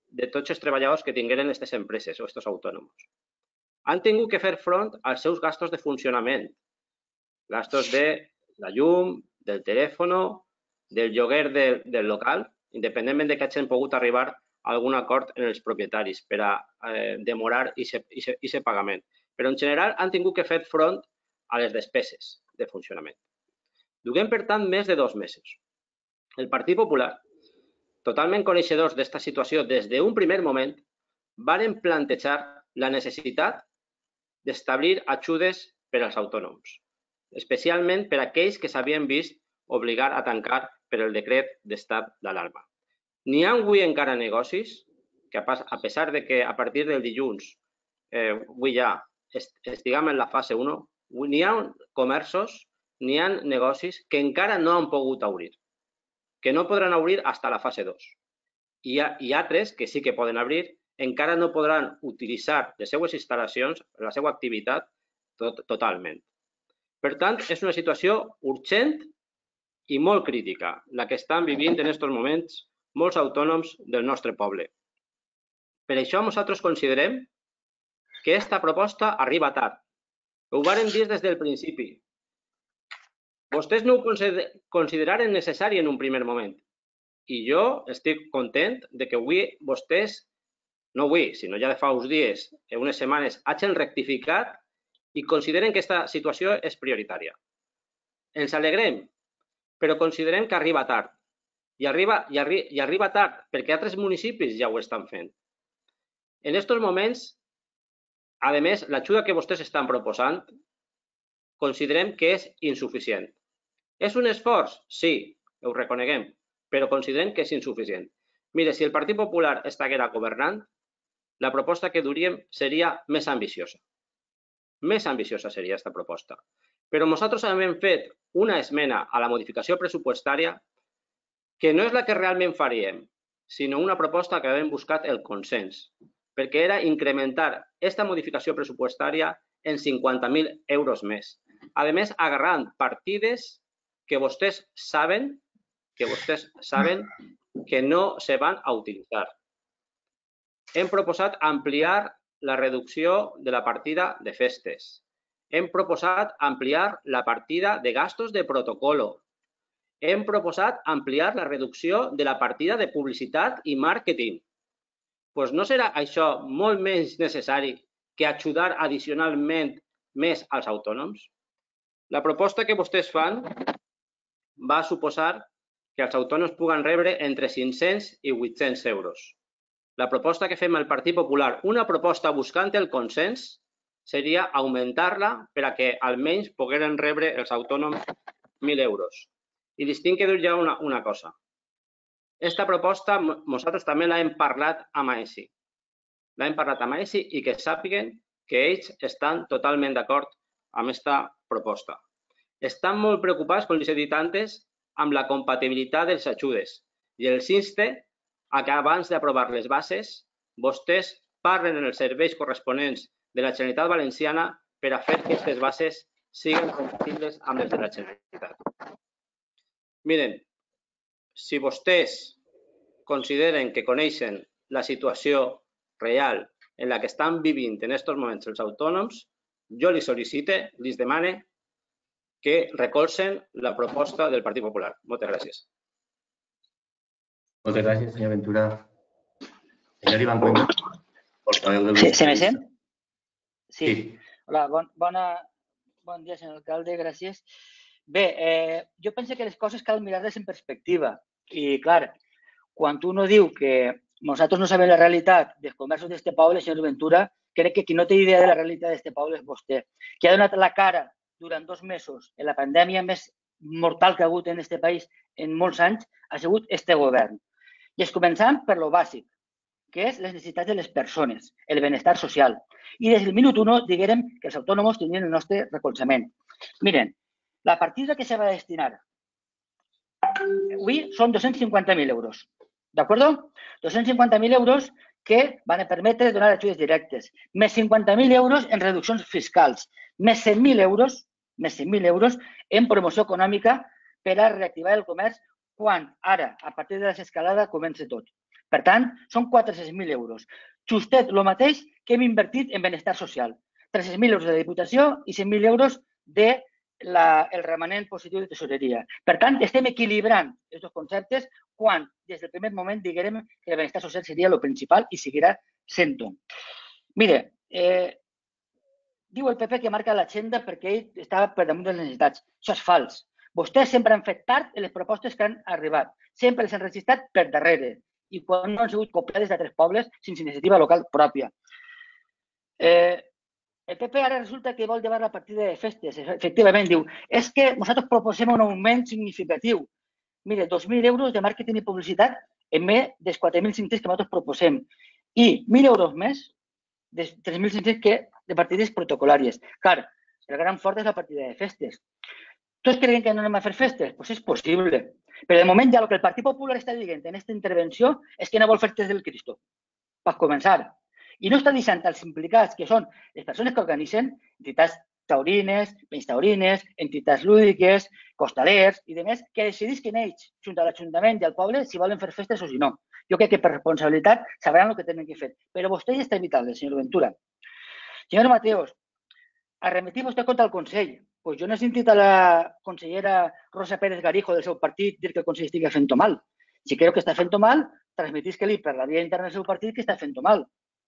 Speaker 8: de tots els treballadors que tingueren aquestes empreses o aquests autònoms. Han tingut que fer front als seus gastos de funcionament, gastos de la llum, del telèfon, del lloguer del, del local, independentment de que hagin pogut arribar a algun acord en els propietaris per a eh, demorar aquest pagament. Però en general han tingut que fer front a les despeses de funcionament. Duguem, per tant, més de dos mesos. El Partit Popular, totalment coneixedors d'esta situació des d'un primer moment, varen plantejar la necessitat d'establir ajudes per als autònoms, especialment per a aquells que s'havien vist obligar a tancar per el decret d'estat d'alarma. N'hi ha avui encara negocis que, a pesar de que a partir del dilluns, eh, avui ja estiguem en la fase u, n'hi ha comerços, n'hi ha negocis que encara no han pogut obrir, que no podran obrir fins a la fase dos. I hi ha, hi ha altres que sí que poden obrir, encara no podran utilitzar les seues instal·lacions, la seva activitat, tot, totalment. Per tant, és una situació urgent i molt crítica, la que estan vivint en aquests moments molts autònoms del nostre poble. Per això nosaltres considerem que aquesta proposta arriba tard. Ho vàrem dir des del principi. Vostès no ho consideraren necessari en un primer moment. I jo estic content de que avui vostès, no avui, sinó ja de fa uns dies, unes setmanes, hagin rectificat i consideren que aquesta situació és prioritària. Ens alegrem, però considerem que arriba tard. I arriba, i arri, i arriba tard perquè altres municipis ja ho estan fent. En aquests moments, a més, l'ajuda que vostès estan proposant considerem que és insuficient. És un esforç? Sí, ho reconeguem, però considerem que és insuficient. Mire, si el Partit Popular estiguera governant, la proposta que duríem seria més ambiciosa. Més ambiciosa seria aquesta proposta. Però nosaltres hem fet una esmena a la modificació pressupostària que no és la que realment faríem, sinó una proposta que hem buscat el consens, perquè era incrementar aquesta modificació pressupostària en cinquanta mil euros més. A més, agarrant partides que vostès saben que vostès saben que no se van a utilitzar. Hem proposat ampliar la reducció de la partida de festes. Hem proposat ampliar la partida de gastos de protocolo. Hem proposat ampliar la reducció de la partida de publicitat i màrqueting. Doncs no serà això molt menys necessari que ajudar addicionalment més als autònoms? La proposta que vostès fan va suposar que els autònoms puguen rebre entre cinc-cents i vuit-cents euros. La proposta que fem al Partit Popular, una proposta buscant el consens, seria augmentar-la per a que almenys pogueren rebre els autònoms mil euros. I els tinc que dir ja una, una cosa. Aquesta proposta nosaltres també l'hem parlat amb A E S I. L'hem parlat amb A E S I i que sàpiguen que ells estan totalment d'acord amb aquesta proposta. Estan molt preocupats, com els he dit antes, amb la compatibilitat dels ajudes i els inste a que abans d'aprovar les bases vostès parlen en els serveis corresponents de la Generalitat Valenciana per a fer que aquestes bases siguin compatibles amb les de la Generalitat. Miren, si vostès consideren que coneixen la situació real en la que estan vivint en aquests moments els autònoms, jo li sol·licite, li demane que recolzen la proposta del Partit Popular. Moltes gràcies.
Speaker 3: Moltes gràcies, senyor Ventura. Senyor Iván Cuenca, portaveu del...
Speaker 6: Sí, se me sent? Sí.
Speaker 3: Sí.
Speaker 6: Hola, bon, bona, bon dia, senyor alcalde, gràcies. Bé, eh, jo penso que les coses cal mirar-les en perspectiva. I, clar, quan uno diu que nosaltres no sabem la realitat dels comerços d'este poble, senyor Ventura, crec que qui no té idea de la realitat d'este poble és vostè, que ha donat la cara durant dos mesos en la pandèmia més mortal que ha hagut en aquest país en molts anys, ha sigut este govern. I es començant per lo bàsic, que és les necessitats de les persones, el benestar social. I des del minut uno diguérem que els autònoms tenien el nostre recolzament. Miren, la partida que se va a destinar avui són dos-cents cinquanta mil euros. ¿D'acord? dos-cents cinquanta mil euros que van a permetre donar ajudes directes, més cinquanta mil euros en reduccions fiscals, més cent mil euros, més cent mil euros en promoció econòmica per a reactivar el comerç quan ara, a partir de la desescalada, comença tot. Per tant, són quatre-cents mil euros. Justet el mateix que hem invertit en benestar social. tres-cents mil euros de la Diputació i cent mil euros del de remanent positiu de tesoreria. Per tant, estem equilibrant aquests dos conceptes quan des del primer moment diguem que el benestar social seria el principal i seguirà sent-ho. Mire, eh, diu el P P que marca l'agenda perquè ell està per damunt de les necessitats. Això és fals. Vostès sempre han fet tard en les propostes que han arribat. Sempre les han registrat per darrere i quan no han sigut copiades d'altres pobles sense iniciativa local pròpia. Eh, el P P ara resulta que vol llevar la partida de festes. Efectivament, diu, és que nosaltres proposem un augment significatiu. Mire, dos mil euros de màrqueting i publicitat en més dels quatre mil cinc-cents que nosaltres proposem i mil euros més de tres mil cinc-cents que de partides protocolàries. Clar, el gran fort és la partida de festes. Tots creuen que no anem a fer festes? Doncs és possible. Però de moment ja el que el Partit Popular està dient en aquesta intervenció és que no vol festes del Cristo. Per començar. I no està deixant als implicats, que són les persones que organitzen, entitats taurines, menys taurines, entitats lúdiques, costalers i demés, que decidisquen ells, junt a l'Ajuntament i al poble, si volen fer festes o si no. Jo crec que per responsabilitat sabran el que tenen que fer. Però vostè ja està evitable, senyor Ventura. Senyor Mateos, arremetir vostè contra el Consell. Pues jo no he sentit a la consellera Rosa Pérez Garijo del seu partit dir que el Consell estigui fent-ho mal. Si creu que està fent-ho mal, transmetisque-li per la via interna del seu partit que està fent-ho mal.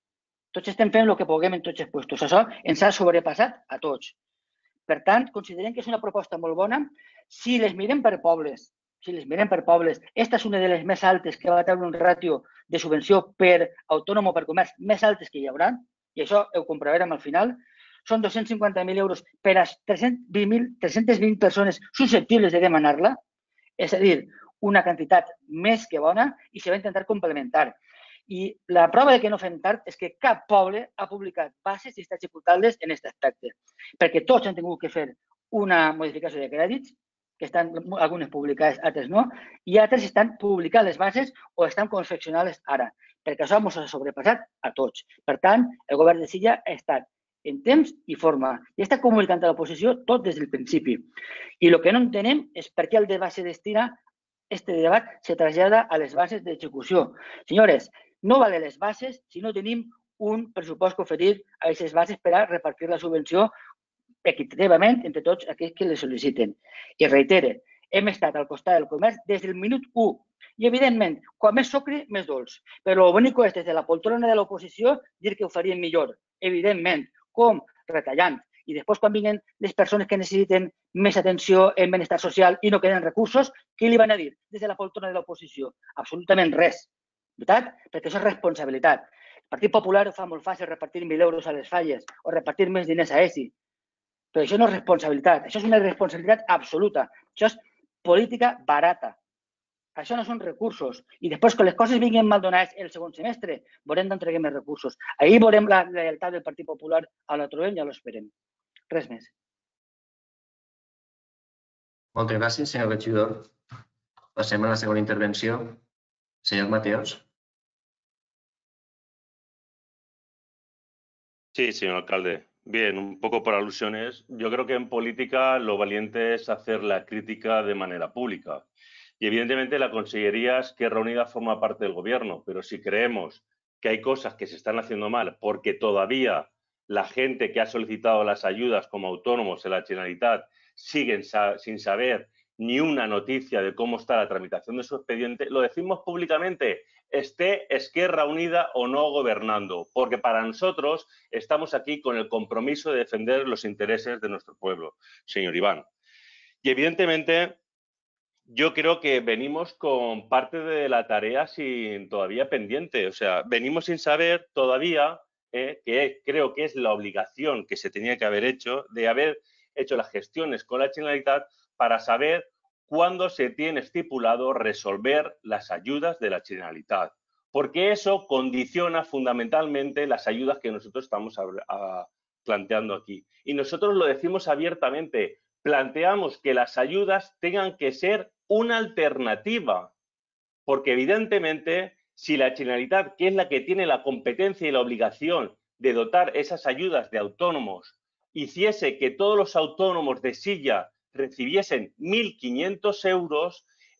Speaker 6: Tots estem fent el que puguem en tots els puestos. Això ens ha sobrepassat a tots. Per tant, considerem que és una proposta molt bona. Si les mirem per pobles, si les mirem per pobles, aquesta és una de les més altes que va tenir un ràtio de subvenció per autònom o per comerç més altes que hi haurà, i això ho comprovarem al final. Són dos-cents cinquanta mil euros per a tres-centes vint persones susceptibles de demanar-la, és a dir, una quantitat més que bona i se va intentar complementar. I la prova de que no fem tard és que cap poble ha publicat bases i està executant-les en aquest aspecte, perquè tots han tingut que fer una modificació de crèdits, que estan algunes publicades, altres no, i altres estan publicant les bases o estan confeccionant-les ara, perquè això ens ha sobrepassat a tots. Per tant, el govern de Silla ha estat en temps i forma. I està comunicant a l'oposició tot des del principi. I el que no entenem és per què el debat se destina, este debat se trasllada a les bases d'execució. Senyores, no vale les bases si no tenim un pressupost que oferir a aquestes bases per a repartir la subvenció equitativament entre tots aquells que les sol·liciten. I reitere, hem estat al costat del comerç des del minut u. I, evidentment, quan més sucre, més dolç. Però el bonic és des de la poltrona de l'oposició dir que ho farien millor. Evidentment, com retallant. I després, quan vinguin les persones que necessiten més atenció en benestar social i no queden recursos, què li van a dir des de la poltrona de l'oposició? Absolutament res. Veritat? Perquè això és responsabilitat. El Partit Popular ho fa molt fàcil repartir mil euros a les falles o repartir més diners a E S I. Però això no és responsabilitat. Això és una responsabilitat absoluta. Això és política barata. Això no són recursos. I després, quan les coses vinguin mal donades el segon semestre, veurem d'on treguem els recursos. Ahir veurem la lealtat del Partit Popular a la trobem i ja l'esperem. Res més.
Speaker 3: Moltes gràcies, senyor regidor. Passem a la segona intervenció. Senyor Mateos.
Speaker 4: Sí, señor alcalde. Bien, un poco por alusiones. Yo creo que en política lo valiente es hacer la crítica de manera pública. Y evidentemente la Consellería Esquerra Unida forma parte del gobierno, pero si creemos que hay cosas que se están haciendo mal porque todavía la gente que ha solicitado las ayudas como autónomos en la Generalitat siguen sa- sin saber ni una noticia de cómo está la tramitación de su expediente, lo decimos públicamente, esté Esquerra Unida o no gobernando, porque para nosotros estamos aquí con el compromiso de defender los intereses de nuestro pueblo, señor Iván. Y evidentemente yo creo que venimos con parte de la tarea sin todavía pendiente. O sea, venimos sin saber todavía, eh, que creo que es la obligación que se tenía que haber hecho, de haber hecho las gestiones con la Generalitat para saber cuándo se tiene estipulado resolver las ayudas de la Generalitat. Porque eso condiciona fundamentalmente las ayudas que nosotros estamos a, a, planteando aquí. Y nosotros lo decimos abiertamente. Planteamos que las ayudas tengan que ser una alternativa, porque evidentemente si la Generalitat, que es la que tiene la competencia y la obligación de dotar esas ayudas de autónomos, hiciese que todos los autónomos de Silla recibiesen mil quinientos euros,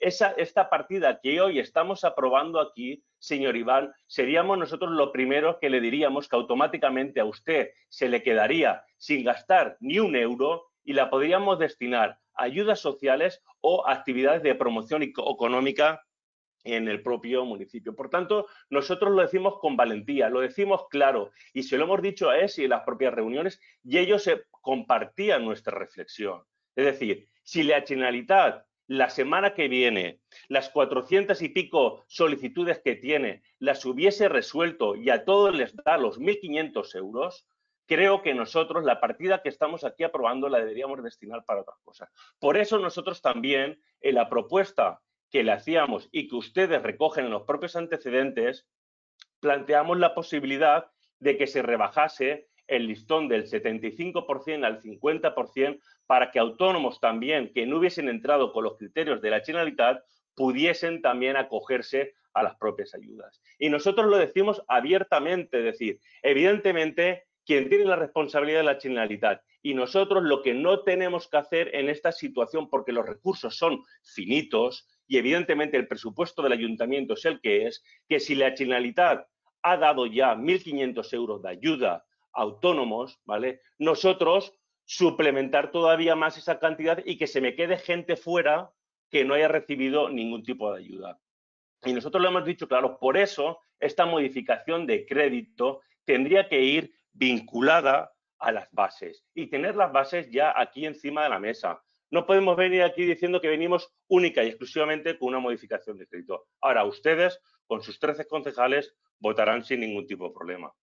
Speaker 4: esa, esta partida que hoy estamos aprobando aquí, señor Iván, seríamos nosotros los primeros que le diríamos que automáticamente a usted se le quedaría sin gastar ni un euro y la podríamos destinar a ayudas sociales o actividades de promoción económica en el propio municipio. Por tanto, nosotros lo decimos con valentía, lo decimos claro y se lo hemos dicho a ESI en las propias reuniones y ellos se compartían nuestra reflexión. Es decir, si la Generalitat la semana que viene las cuatrocientas y pico solicitudes que tiene las hubiese resuelto y a todos les da los mil quinientos euros, creo que nosotros la partida que estamos aquí aprobando la deberíamos destinar para otras cosas. Por eso nosotros también en la propuesta que le hacíamos y que ustedes recogen en los propios antecedentes, planteamos la posibilidad de que se rebajase el listón del setenta y cinco por cien al cincuenta por cien para que autónomos también que no hubiesen entrado con los criterios de la Generalitat pudiesen también acogerse a las propias ayudas. Y nosotros lo decimos abiertamente, es decir, evidentemente quien tiene la responsabilidad de la Generalitat y nosotros lo que no tenemos que hacer en esta situación, porque los recursos son finitos y evidentemente el presupuesto del ayuntamiento es el que es, que si la Generalitat ha dado ya mil quinientos euros de ayuda a autónomos, ¿vale? Nosotros suplementar todavía más esa cantidad y que se me quede gente fuera que no haya recibido ningún tipo de ayuda. Y nosotros lo hemos dicho, claro, por eso esta modificación de crédito tendría que ir vinculada a las bases y tener las bases ya aquí encima de la mesa. No podemos venir aquí diciendo que venimos única y exclusivamente con una modificación de crédito. Ahora, ustedes, con sus trece concejales, votarán sin ningún tipo de problema.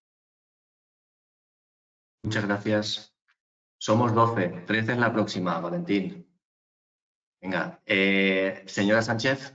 Speaker 3: Muchas gracias. Somos doce, trece es la próxima, Valentín. Venga, eh, señora Sánchez.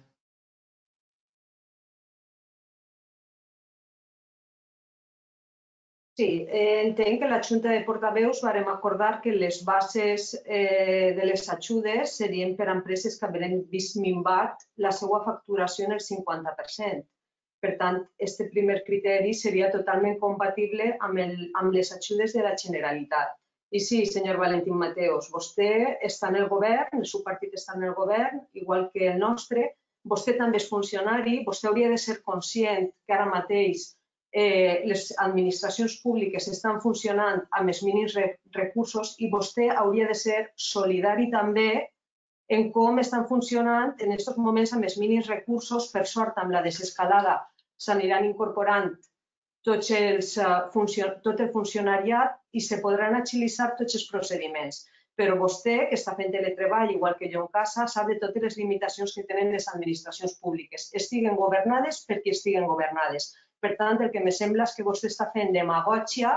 Speaker 7: Sí, eh, entenc que la Junta de Portaveus varem acordar que les bases eh, de les ajudes serien per a empreses que haveren vist minvat la seva facturació en el cinquanta per cent. Per tant, aquest primer criteri seria totalment compatible amb, el, amb les ajudes de la Generalitat. I sí, senyor Valentín Mateos, vostè està en el govern, el seu partit està en el govern, igual que el nostre, vostè també és funcionari, vostè hauria de ser conscient que ara mateix Eh, les administracions públiques estan funcionant amb els mínims re recursos i vostè hauria de ser solidari també en com estan funcionant en aquests moments amb els mínims recursos. Per sort, amb la desescalada s'aniran incorporant tots els, uh, tot el funcionariat i se podran agilitzar tots els procediments. Però vostè, que està fent teletreball, igual que jo en casa, sap de totes les limitacions que tenen les administracions públiques. Estiguen governades perquè estiguen governades. Per tant, el que me sembla és que vostè està fent demagògia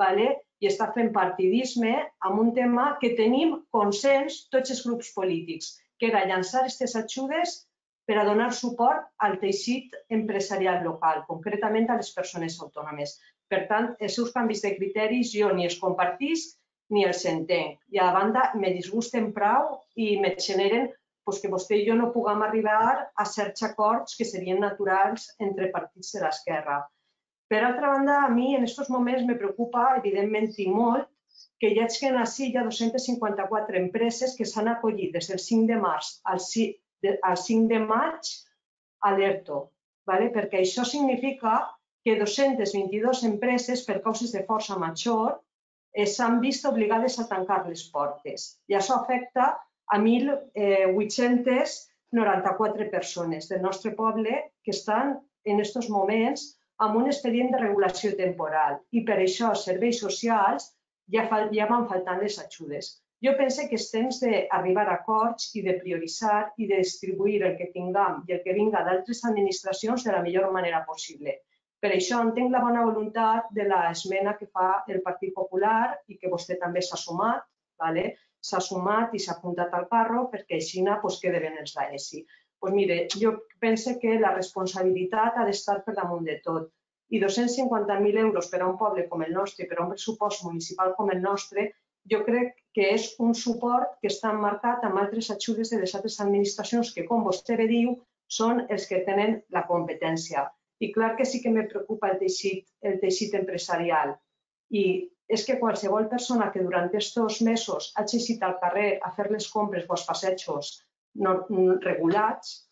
Speaker 7: i està fent partidisme amb un tema que tenim consens tots els grups polítics, que era llançar aquestes ajudes per a donar suport al teixit empresarial local, concretament a les persones autònomes. Per tant, els seus canvis de criteris jo ni els compartisc ni els entenc. I a banda, me disgusten prou i me generen que vostè i jo no puguem arribar a certs acords que serien naturals entre partits de l'esquerra. Per altra banda, a mi en aquests moments me preocupa, evidentment i molt, que hi hagi així ja dos-centes cinquanta-quatre empreses que s'han acollit des del cinc de març al cinc de maig a l'ERTO, perquè això significa que dos-centes vint-i-dues empreses, per causes de força major, s'han vist obligades a tancar les portes. I això afecta a mil vuit-centes noranta-quatre persones del nostre poble que estan en aquests moments amb un expedient de regulació temporal i per això els serveis socials ja van faltant les ajudes. Jo penso que és temps d'arribar a acords i de prioritzar i de distribuir el que tinguem i el que vinga d'altres administracions de la millor manera possible. Per això entenc la bona voluntat de l'esmena que fa el Partit Popular i que vostè també s'ha sumat, s'ha sumat i s'ha apuntat al carro perquè així queda ben els d'A E S I. Doncs mire, jo penso que la responsabilitat ha d'estar per damunt de tot i dos-cents cinquanta mil euros per a un poble com el nostre i per a un pressupost municipal com el nostre, jo crec que és un suport que està emmarcat amb altres ajudes de les altres administracions que, com vostè bé diu, són els que tenen la competència. I clar que sí que me preocupa el teixit empresarial i és que qualsevol persona que durant aquests mesos hagi eixit al carrer a fer les compres o els passejos regulats,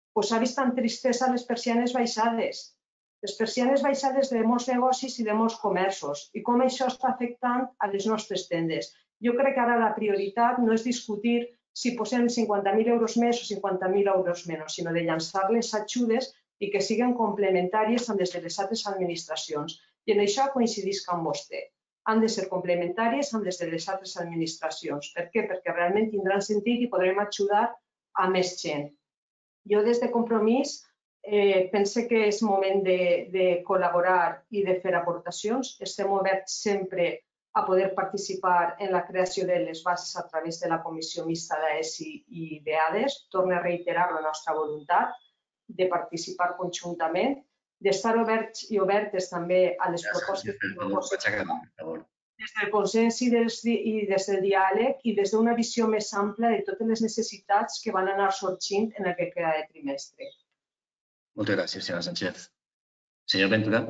Speaker 7: pues s'ha vist amb tristesa les persianes baixades. Les persianes baixades de molts negocis i de molts comerços i com això està afectant a les nostres tendes. Jo crec que ara la prioritat no és discutir si posem cinquanta mil euros més o cinquanta mil euros menys, sinó de llançar les ajudes i que siguin complementàries amb les de les altres administracions. I en això coincidisc amb vostè. Han de ser complementàries amb les de les altres administracions. Per què? Perquè realment tindran sentit i podrem ajudar a més gent. Jo des de Compromís eh, pense que és moment de, de col·laborar i de fer aportacions. Estem oberts sempre a poder participar en la creació de les bases a través de la Comissió Mixta d'A E S I i d'E A D E S. Torno a reiterar la nostra voluntat de participar conjuntament, d'estar oberts i obertes també a les propostes des del consens i des, i des del diàleg i des d'una visió més ampla de totes les necessitats que van anar sorgint en el que queda de trimestre.
Speaker 3: Moltes gràcies, senyora Sánchez. Senyor Ventura.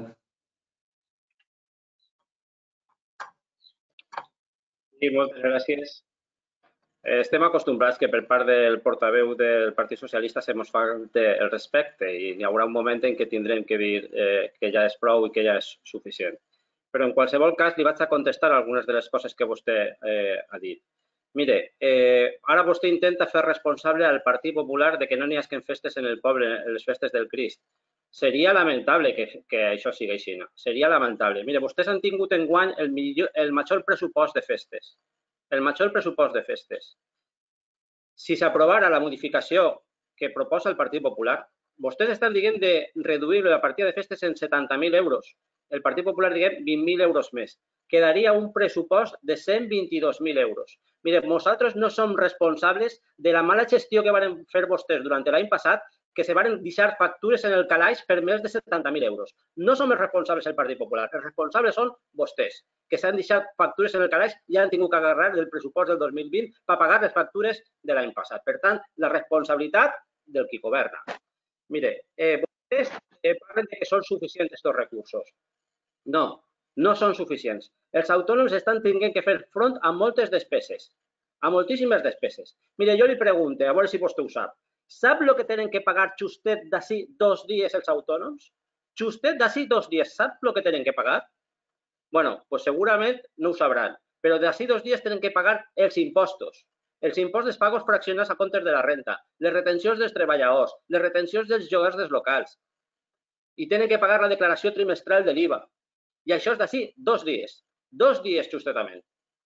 Speaker 8: Sí, moltes gràcies. Estem acostumbrats que per part del portaveu del Partit Socialista se mos falte el respecte i hi haurà un moment en què tindrem que dir eh, que ja és prou i que ja és suficient. Però en qualsevol cas li vaig a contestar algunes de les coses que vostè eh, ha dit. Mire, eh, ara vostè intenta fer responsable al Partit Popular de que no n'hi hagin festes en el poble, en les festes del Crist. Seria lamentable que, que això sigui així. No? Seria lamentable. Mire, vostès han tingut enguany el, millor, el major pressupost de festes. El major pressupost de festes. Si s'aprovara la modificació que proposa el Partit Popular, vostès estan dient de reduir la partida de festes en setanta mil euros. El Partit Popular diguem vint mil euros més. Quedaria un pressupost de cent vint-i-dos mil euros. Mire, nosaltres no som responsables de la mala gestió que van fer vostès durant l'any passat, que se van deixar factures en el calaix per més de setanta mil euros. No som els responsables del Partit Popular, els responsables són vostès, que s'han deixat factures en el calaix i han tingut que agarrar del pressupost del dos mil vint per pagar les factures de l'any passat. Per tant, la responsabilitat del qui governa. Mire, eh, vostès eh, parlen de que són suficients aquests recursos. No, no són suficients. Els autònoms estan tenint que fer front a moltes despeses, a moltíssimes despeses. Mire, jo li pregunto, a veure si vostè ho sap, sap el que tenen que pagar justet d'ací dos dies els autònoms? Justet d'ací dos dies, sap el que tenen que pagar? Bueno, pues segurament no ho sabran, però d'ací dos dies tenen que pagar els impostos. Els impostos pagos fraccionats a comptes de la renta, les retencions dels treballadors, les retencions dels lloguers dels locals. I tenen que pagar la declaració trimestral de l'I V A. I això és d'ací dos dies. Dos dies justament.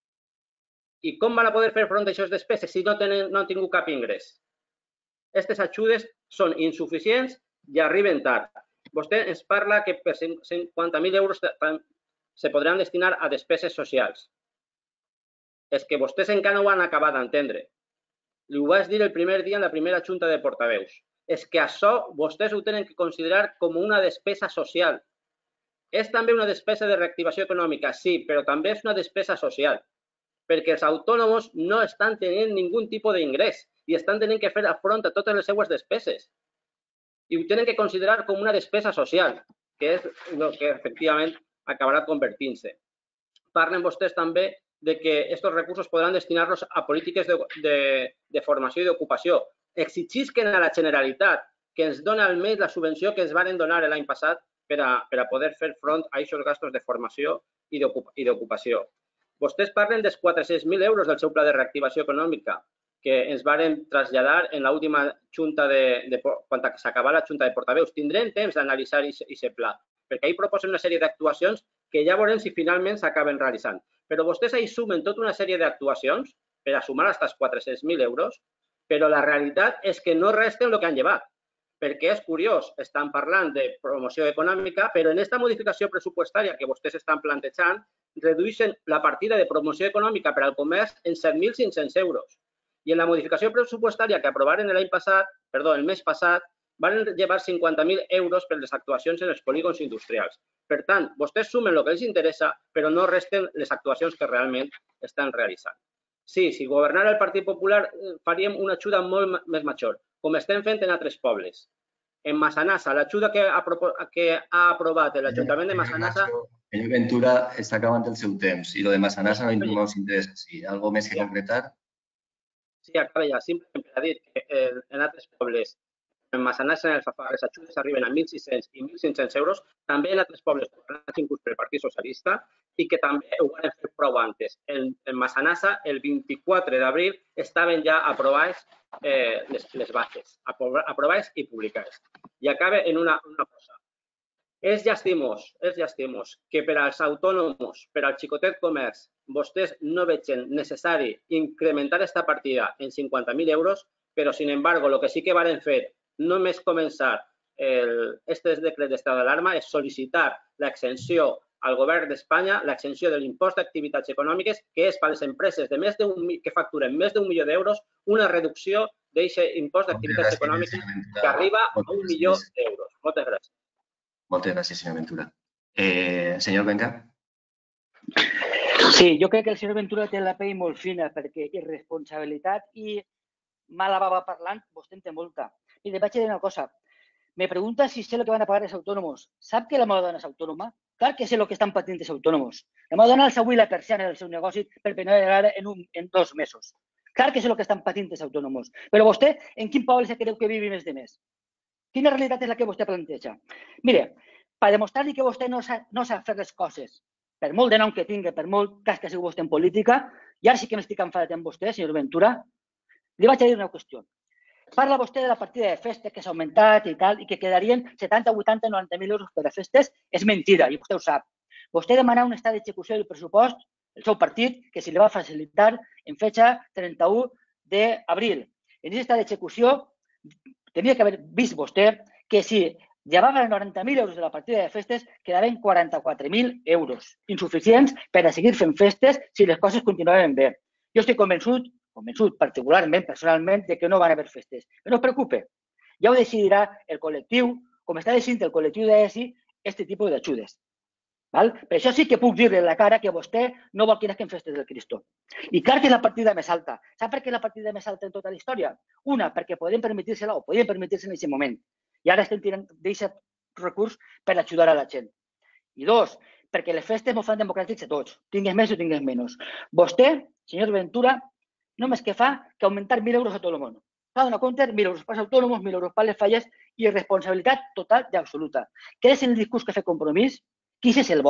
Speaker 8: I com van a poder fer front a aquestes despeses si no, tenen, no han tingut cap ingrés? Aquestes ajudes són insuficients i arriben tard. Vostè ens parla que per cinquanta mil euros se podran destinar a despeses socials. És que vostès encara no ho han acabat d'entendre. Li ho vaig dir el primer dia en la primera junta de portaveus. És que això vostès ho tenen que considerar com una despesa social. És també una despesa de reactivació econòmica, sí, però també és una despesa social, perquè els autònoms no estan tenint ningú tipus d'ingrés i estan tenint que fer front a totes les seues despeses. I ho tenen que considerar com una despesa social, que és el que efectivament acabarà convertint-se. Parlen vostès també de que aquests recursos podran destinar-los a polítiques de, de, de formació i d'ocupació. Exigisquen a la Generalitat que ens doni almenys la subvenció que ens van donar l'any passat per a, per a poder fer front a aquests gastos de formació i d'ocupació. Vostès parlen dels quatre-cents mil euros del seu pla de reactivació econòmica que ens varen traslladar en l'última junta de, de quan s'acabà la junta de portaveus. Tindrem temps d'analitzar aquest pla, perquè ahir proposen una sèrie d'actuacions que ja veurem si finalment s'acaben realitzant. Però vostès ahir sumen tota una sèrie d'actuacions per a sumar fins als quatre-cents mil euros, però la realitat és que no resten el que han llevat. Perquè és curiós, estan parlant de promoció econòmica, però en aquesta modificació pressupostària que vostès estan plantejant, redueixen la partida de promoció econòmica per al comerç en set mil cinc-cents euros. I en la modificació pressupostària que aprovaren l'any passat, perdó, el mes passat, van llevar cinquanta mil euros per les actuacions en els polígons industrials. Per tant, vostès sumen el que els interessa, però no resten les actuacions que realment estan realitzant. Sí, si governara el Partit Popular faríem una ajuda molt més major, com estem fent en altres pobles. En Massanassa, l'ajuda que, que ha aprovat l'Ajuntament de Massanassa...
Speaker 3: Senyor Ventura, està acabant el seu temps i el de Massanassa no us interessa. Sí, ¿algo més que concretar?
Speaker 8: Sí, acaba ja. Simplement per dir que en altres pobles en Massanassa, en Alfafar, les ajudes arriben a mil sis-cents i mil cinc-cents euros, també en altres pobles governats inclús pel Partit Socialista, i que també ho van fer prou antes. En, en Massanassa, el vint-i-quatre d'abril, estaven ja aprovades eh, les, les bases, aprovades i publicades. I acaba en una, una cosa. És llastimós, és llastimós que per als autònoms, per al xicotet comerç, vostès no vegin necessari incrementar aquesta partida en cinquanta mil euros, però, sin embargo, el que sí que varen fer, només començar aquest decret d'estat d'alarma, és sol·licitar l'exenció al govern d'Espanya, l'exenció de l'impost d'activitats econòmiques, que és per a les empreses de més d'un, que facturen més d'un milió d'euros, una reducció d'aquest impost d'activitats econòmiques que arriba a un milió d'euros. Moltes gràcies.
Speaker 3: Moltes gràcies, senyor Ventura. Eh, senyor Benca.
Speaker 6: Sí, jo crec que el senyor Ventura té la pell molt fina perquè irresponsabilitat i mala baba parlant, vostè en té molta. I li vaig dir una cosa. Me pregunta si sé lo que van a pagar els autònoms. Sap que la meva dona és autònoma? Clar que sé lo que estan patint els autònoms. La meva dona alça avui la persiana del seu negoci per penalitzar en, un, en dos mesos. Clar que sé lo que estan patint els autònoms. Però vostè, en quin poble se creu que vivi més de més? Quina realitat és la que vostè planteja? Mire, per demostrar-li que vostè no sap, no sap fer les coses, per molt de nom que tingui, per molt cas que sigui vostè en política, i ara sí que m'estic enfadat amb vostè, senyor Ventura, li vaig a dir una qüestió. Parla vostè de la partida de festes que s'ha augmentat i tal, i que quedarien setanta, vuitanta, noranta mil euros per a festes. És mentida, i vostè ho sap. Vostè demana un estat d'execució del pressupost, el seu partit, que se li va facilitar en fecha trenta-u d'abril. En aquest estat d'execució tenia que haver vist vostè que si llevava noranta mil euros de la partida de festes, quedaven quaranta-quatre mil euros, insuficients per a seguir fent festes si les coses continuaven bé. Jo estic convençut, convençut particularment, personalment, de que no van haver festes. Però no es preocupe, ja ho decidirà el col·lectiu, com està decidint el col·lectiu d'E S I, aquest tipus d'ajudes. Per això sí que puc dir-li a la cara que vostè no vol que nasquen festes del Cristo. I clar que és la partida més alta. Sap per què és la partida més alta en tota la història? Una, perquè podem permetir-se-la o podem permetir-se en aquest moment. I ara estem tirant d'aquest recurs per ajudar a la gent. I dos, perquè les festes ens fan democràtics a tots. Tingues més o tingues menys. Vostè, senyor Ventura, només que fa que augmentar mil euros a tot el món. Fa donar compte, mil euros per als autònoms, mil euros per les falles i responsabilitat total i absoluta. Que és el discurs que fa Compromís? Qui és el bo?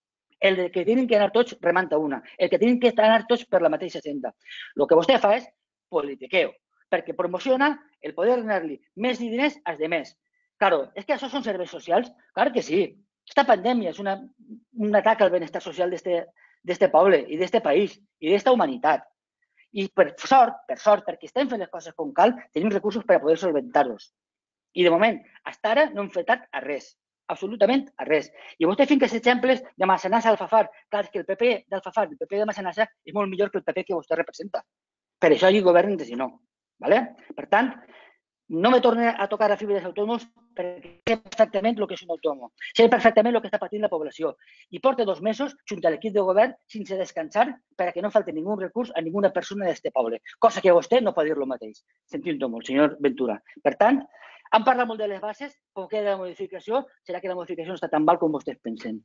Speaker 6: El que tenen que anar tots remant a una. El que tenen que anar tots per la mateixa senda. El que vostè fa és politiqueo, perquè promociona el poder donar-li més diners als demés. Claro, és que això són serveis socials? Clar que sí. Esta pandèmia és una, un atac al benestar social d'este poble i d'este país i d'esta humanitat. I per sort, per sort, perquè estem fent les coses com cal, tenim recursos per a poder solventar-los. I de moment, fins ara no hem fet a res. Absolutament a res. I vostè fica els exemples de Massanassa a Alfafar. Clar, que el P P d'Alfafar i el P P de Massanassa és molt millor que el P P que vostè representa. Per això allí governen de si no. Per tant, no me torni a tocar la fibra dels autònoms perquè sé perfectament el que és un autònom. Sé perfectament el que està patint la població. I porta dos mesos junt a l'equip de govern sense descansar perquè no falti ningú recurs a ninguna persona d'aquest poble. Cosa que vostè no pot dir el mateix. Sentint-ho molt, senyor Ventura. Per tant, han parlat molt de les bases, com queda la modificació, serà que la modificació no està tan mal com vostès pensen.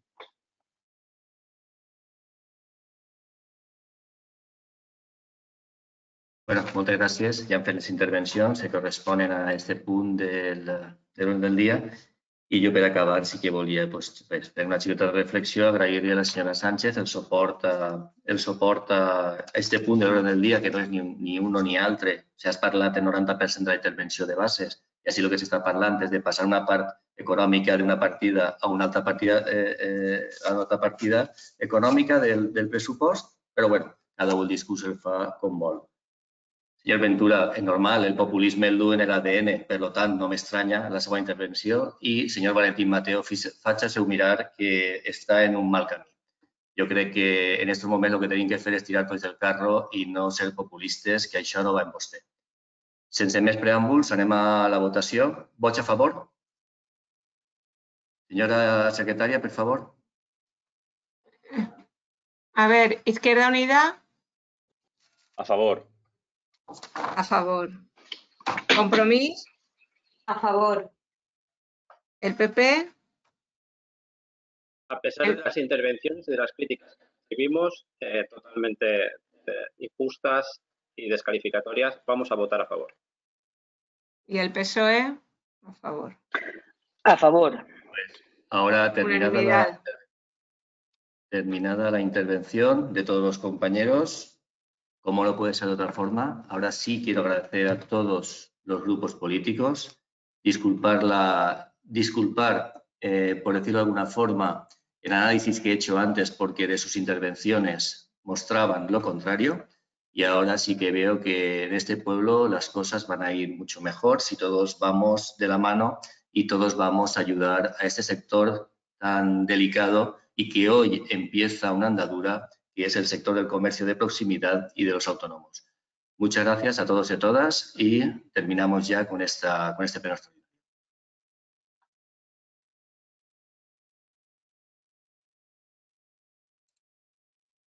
Speaker 3: Bueno, moltes gràcies. Ja han fet les intervencions que corresponen a aquest punt del, del dia. I jo, per acabar, sí que volia, pues, fer una xicota reflexió, agrair-li a la senyora Sánchez el suport a, el suport a aquest punt de l'ordre del dia, que no és ni, ni un ni altre. S'ha parlat el noranta per cent de la intervenció de bases. I així el que s'està parlant és de passar una part econòmica d'una partida a una altra partida, eh, eh, a una altra partida econòmica del, del pressupost, però bueno, cada un el discurs el fa com vol. Senyor Ventura, és normal, el populisme el du en l'A D N, per tant, no m'estranya la seva intervenció i, senyor Valentín Mateo, faig el seu mirar que està en un mal camí. Jo crec que en aquest moment el que tenim que fer és tirar tots del carro i no ser populistes, que això no va en vostè. Sense més preàmbuls, anem a la votació. Vots a favor? Senyora secretària, per favor.
Speaker 2: A ver, Izquierda Unida.
Speaker 4: A favor.
Speaker 2: A favor. Compromís.
Speaker 7: A favor.
Speaker 2: El P P.
Speaker 8: A pesar de las intervenciones y de las críticas que vimos, eh, totalmente eh, injustas y descalificatorias, vamos a votar a favor.
Speaker 2: ¿Y el P S O E? A favor.
Speaker 9: A favor.
Speaker 3: Ahora, terminada
Speaker 2: Unanimidad.
Speaker 3: la, terminada la intervención de todos los compañeros, como no puede ser de otra forma, ahora sí quiero agradecer a todos los grupos políticos, disculpar, la, disculpar eh, por decirlo de alguna forma, el análisis que he hecho antes porque de sus intervenciones mostraban lo contrario, y ahora sí que veo que en este pueblo las cosas van a ir mucho mejor si todos vamos de la mano y todos vamos a ayudar a este sector tan delicado y que hoy empieza una andadura, que es el sector del comercio de proximidad y de los autónomos. Muchas gracias a todos y a todas y terminamos ya con, esta, con este pleno.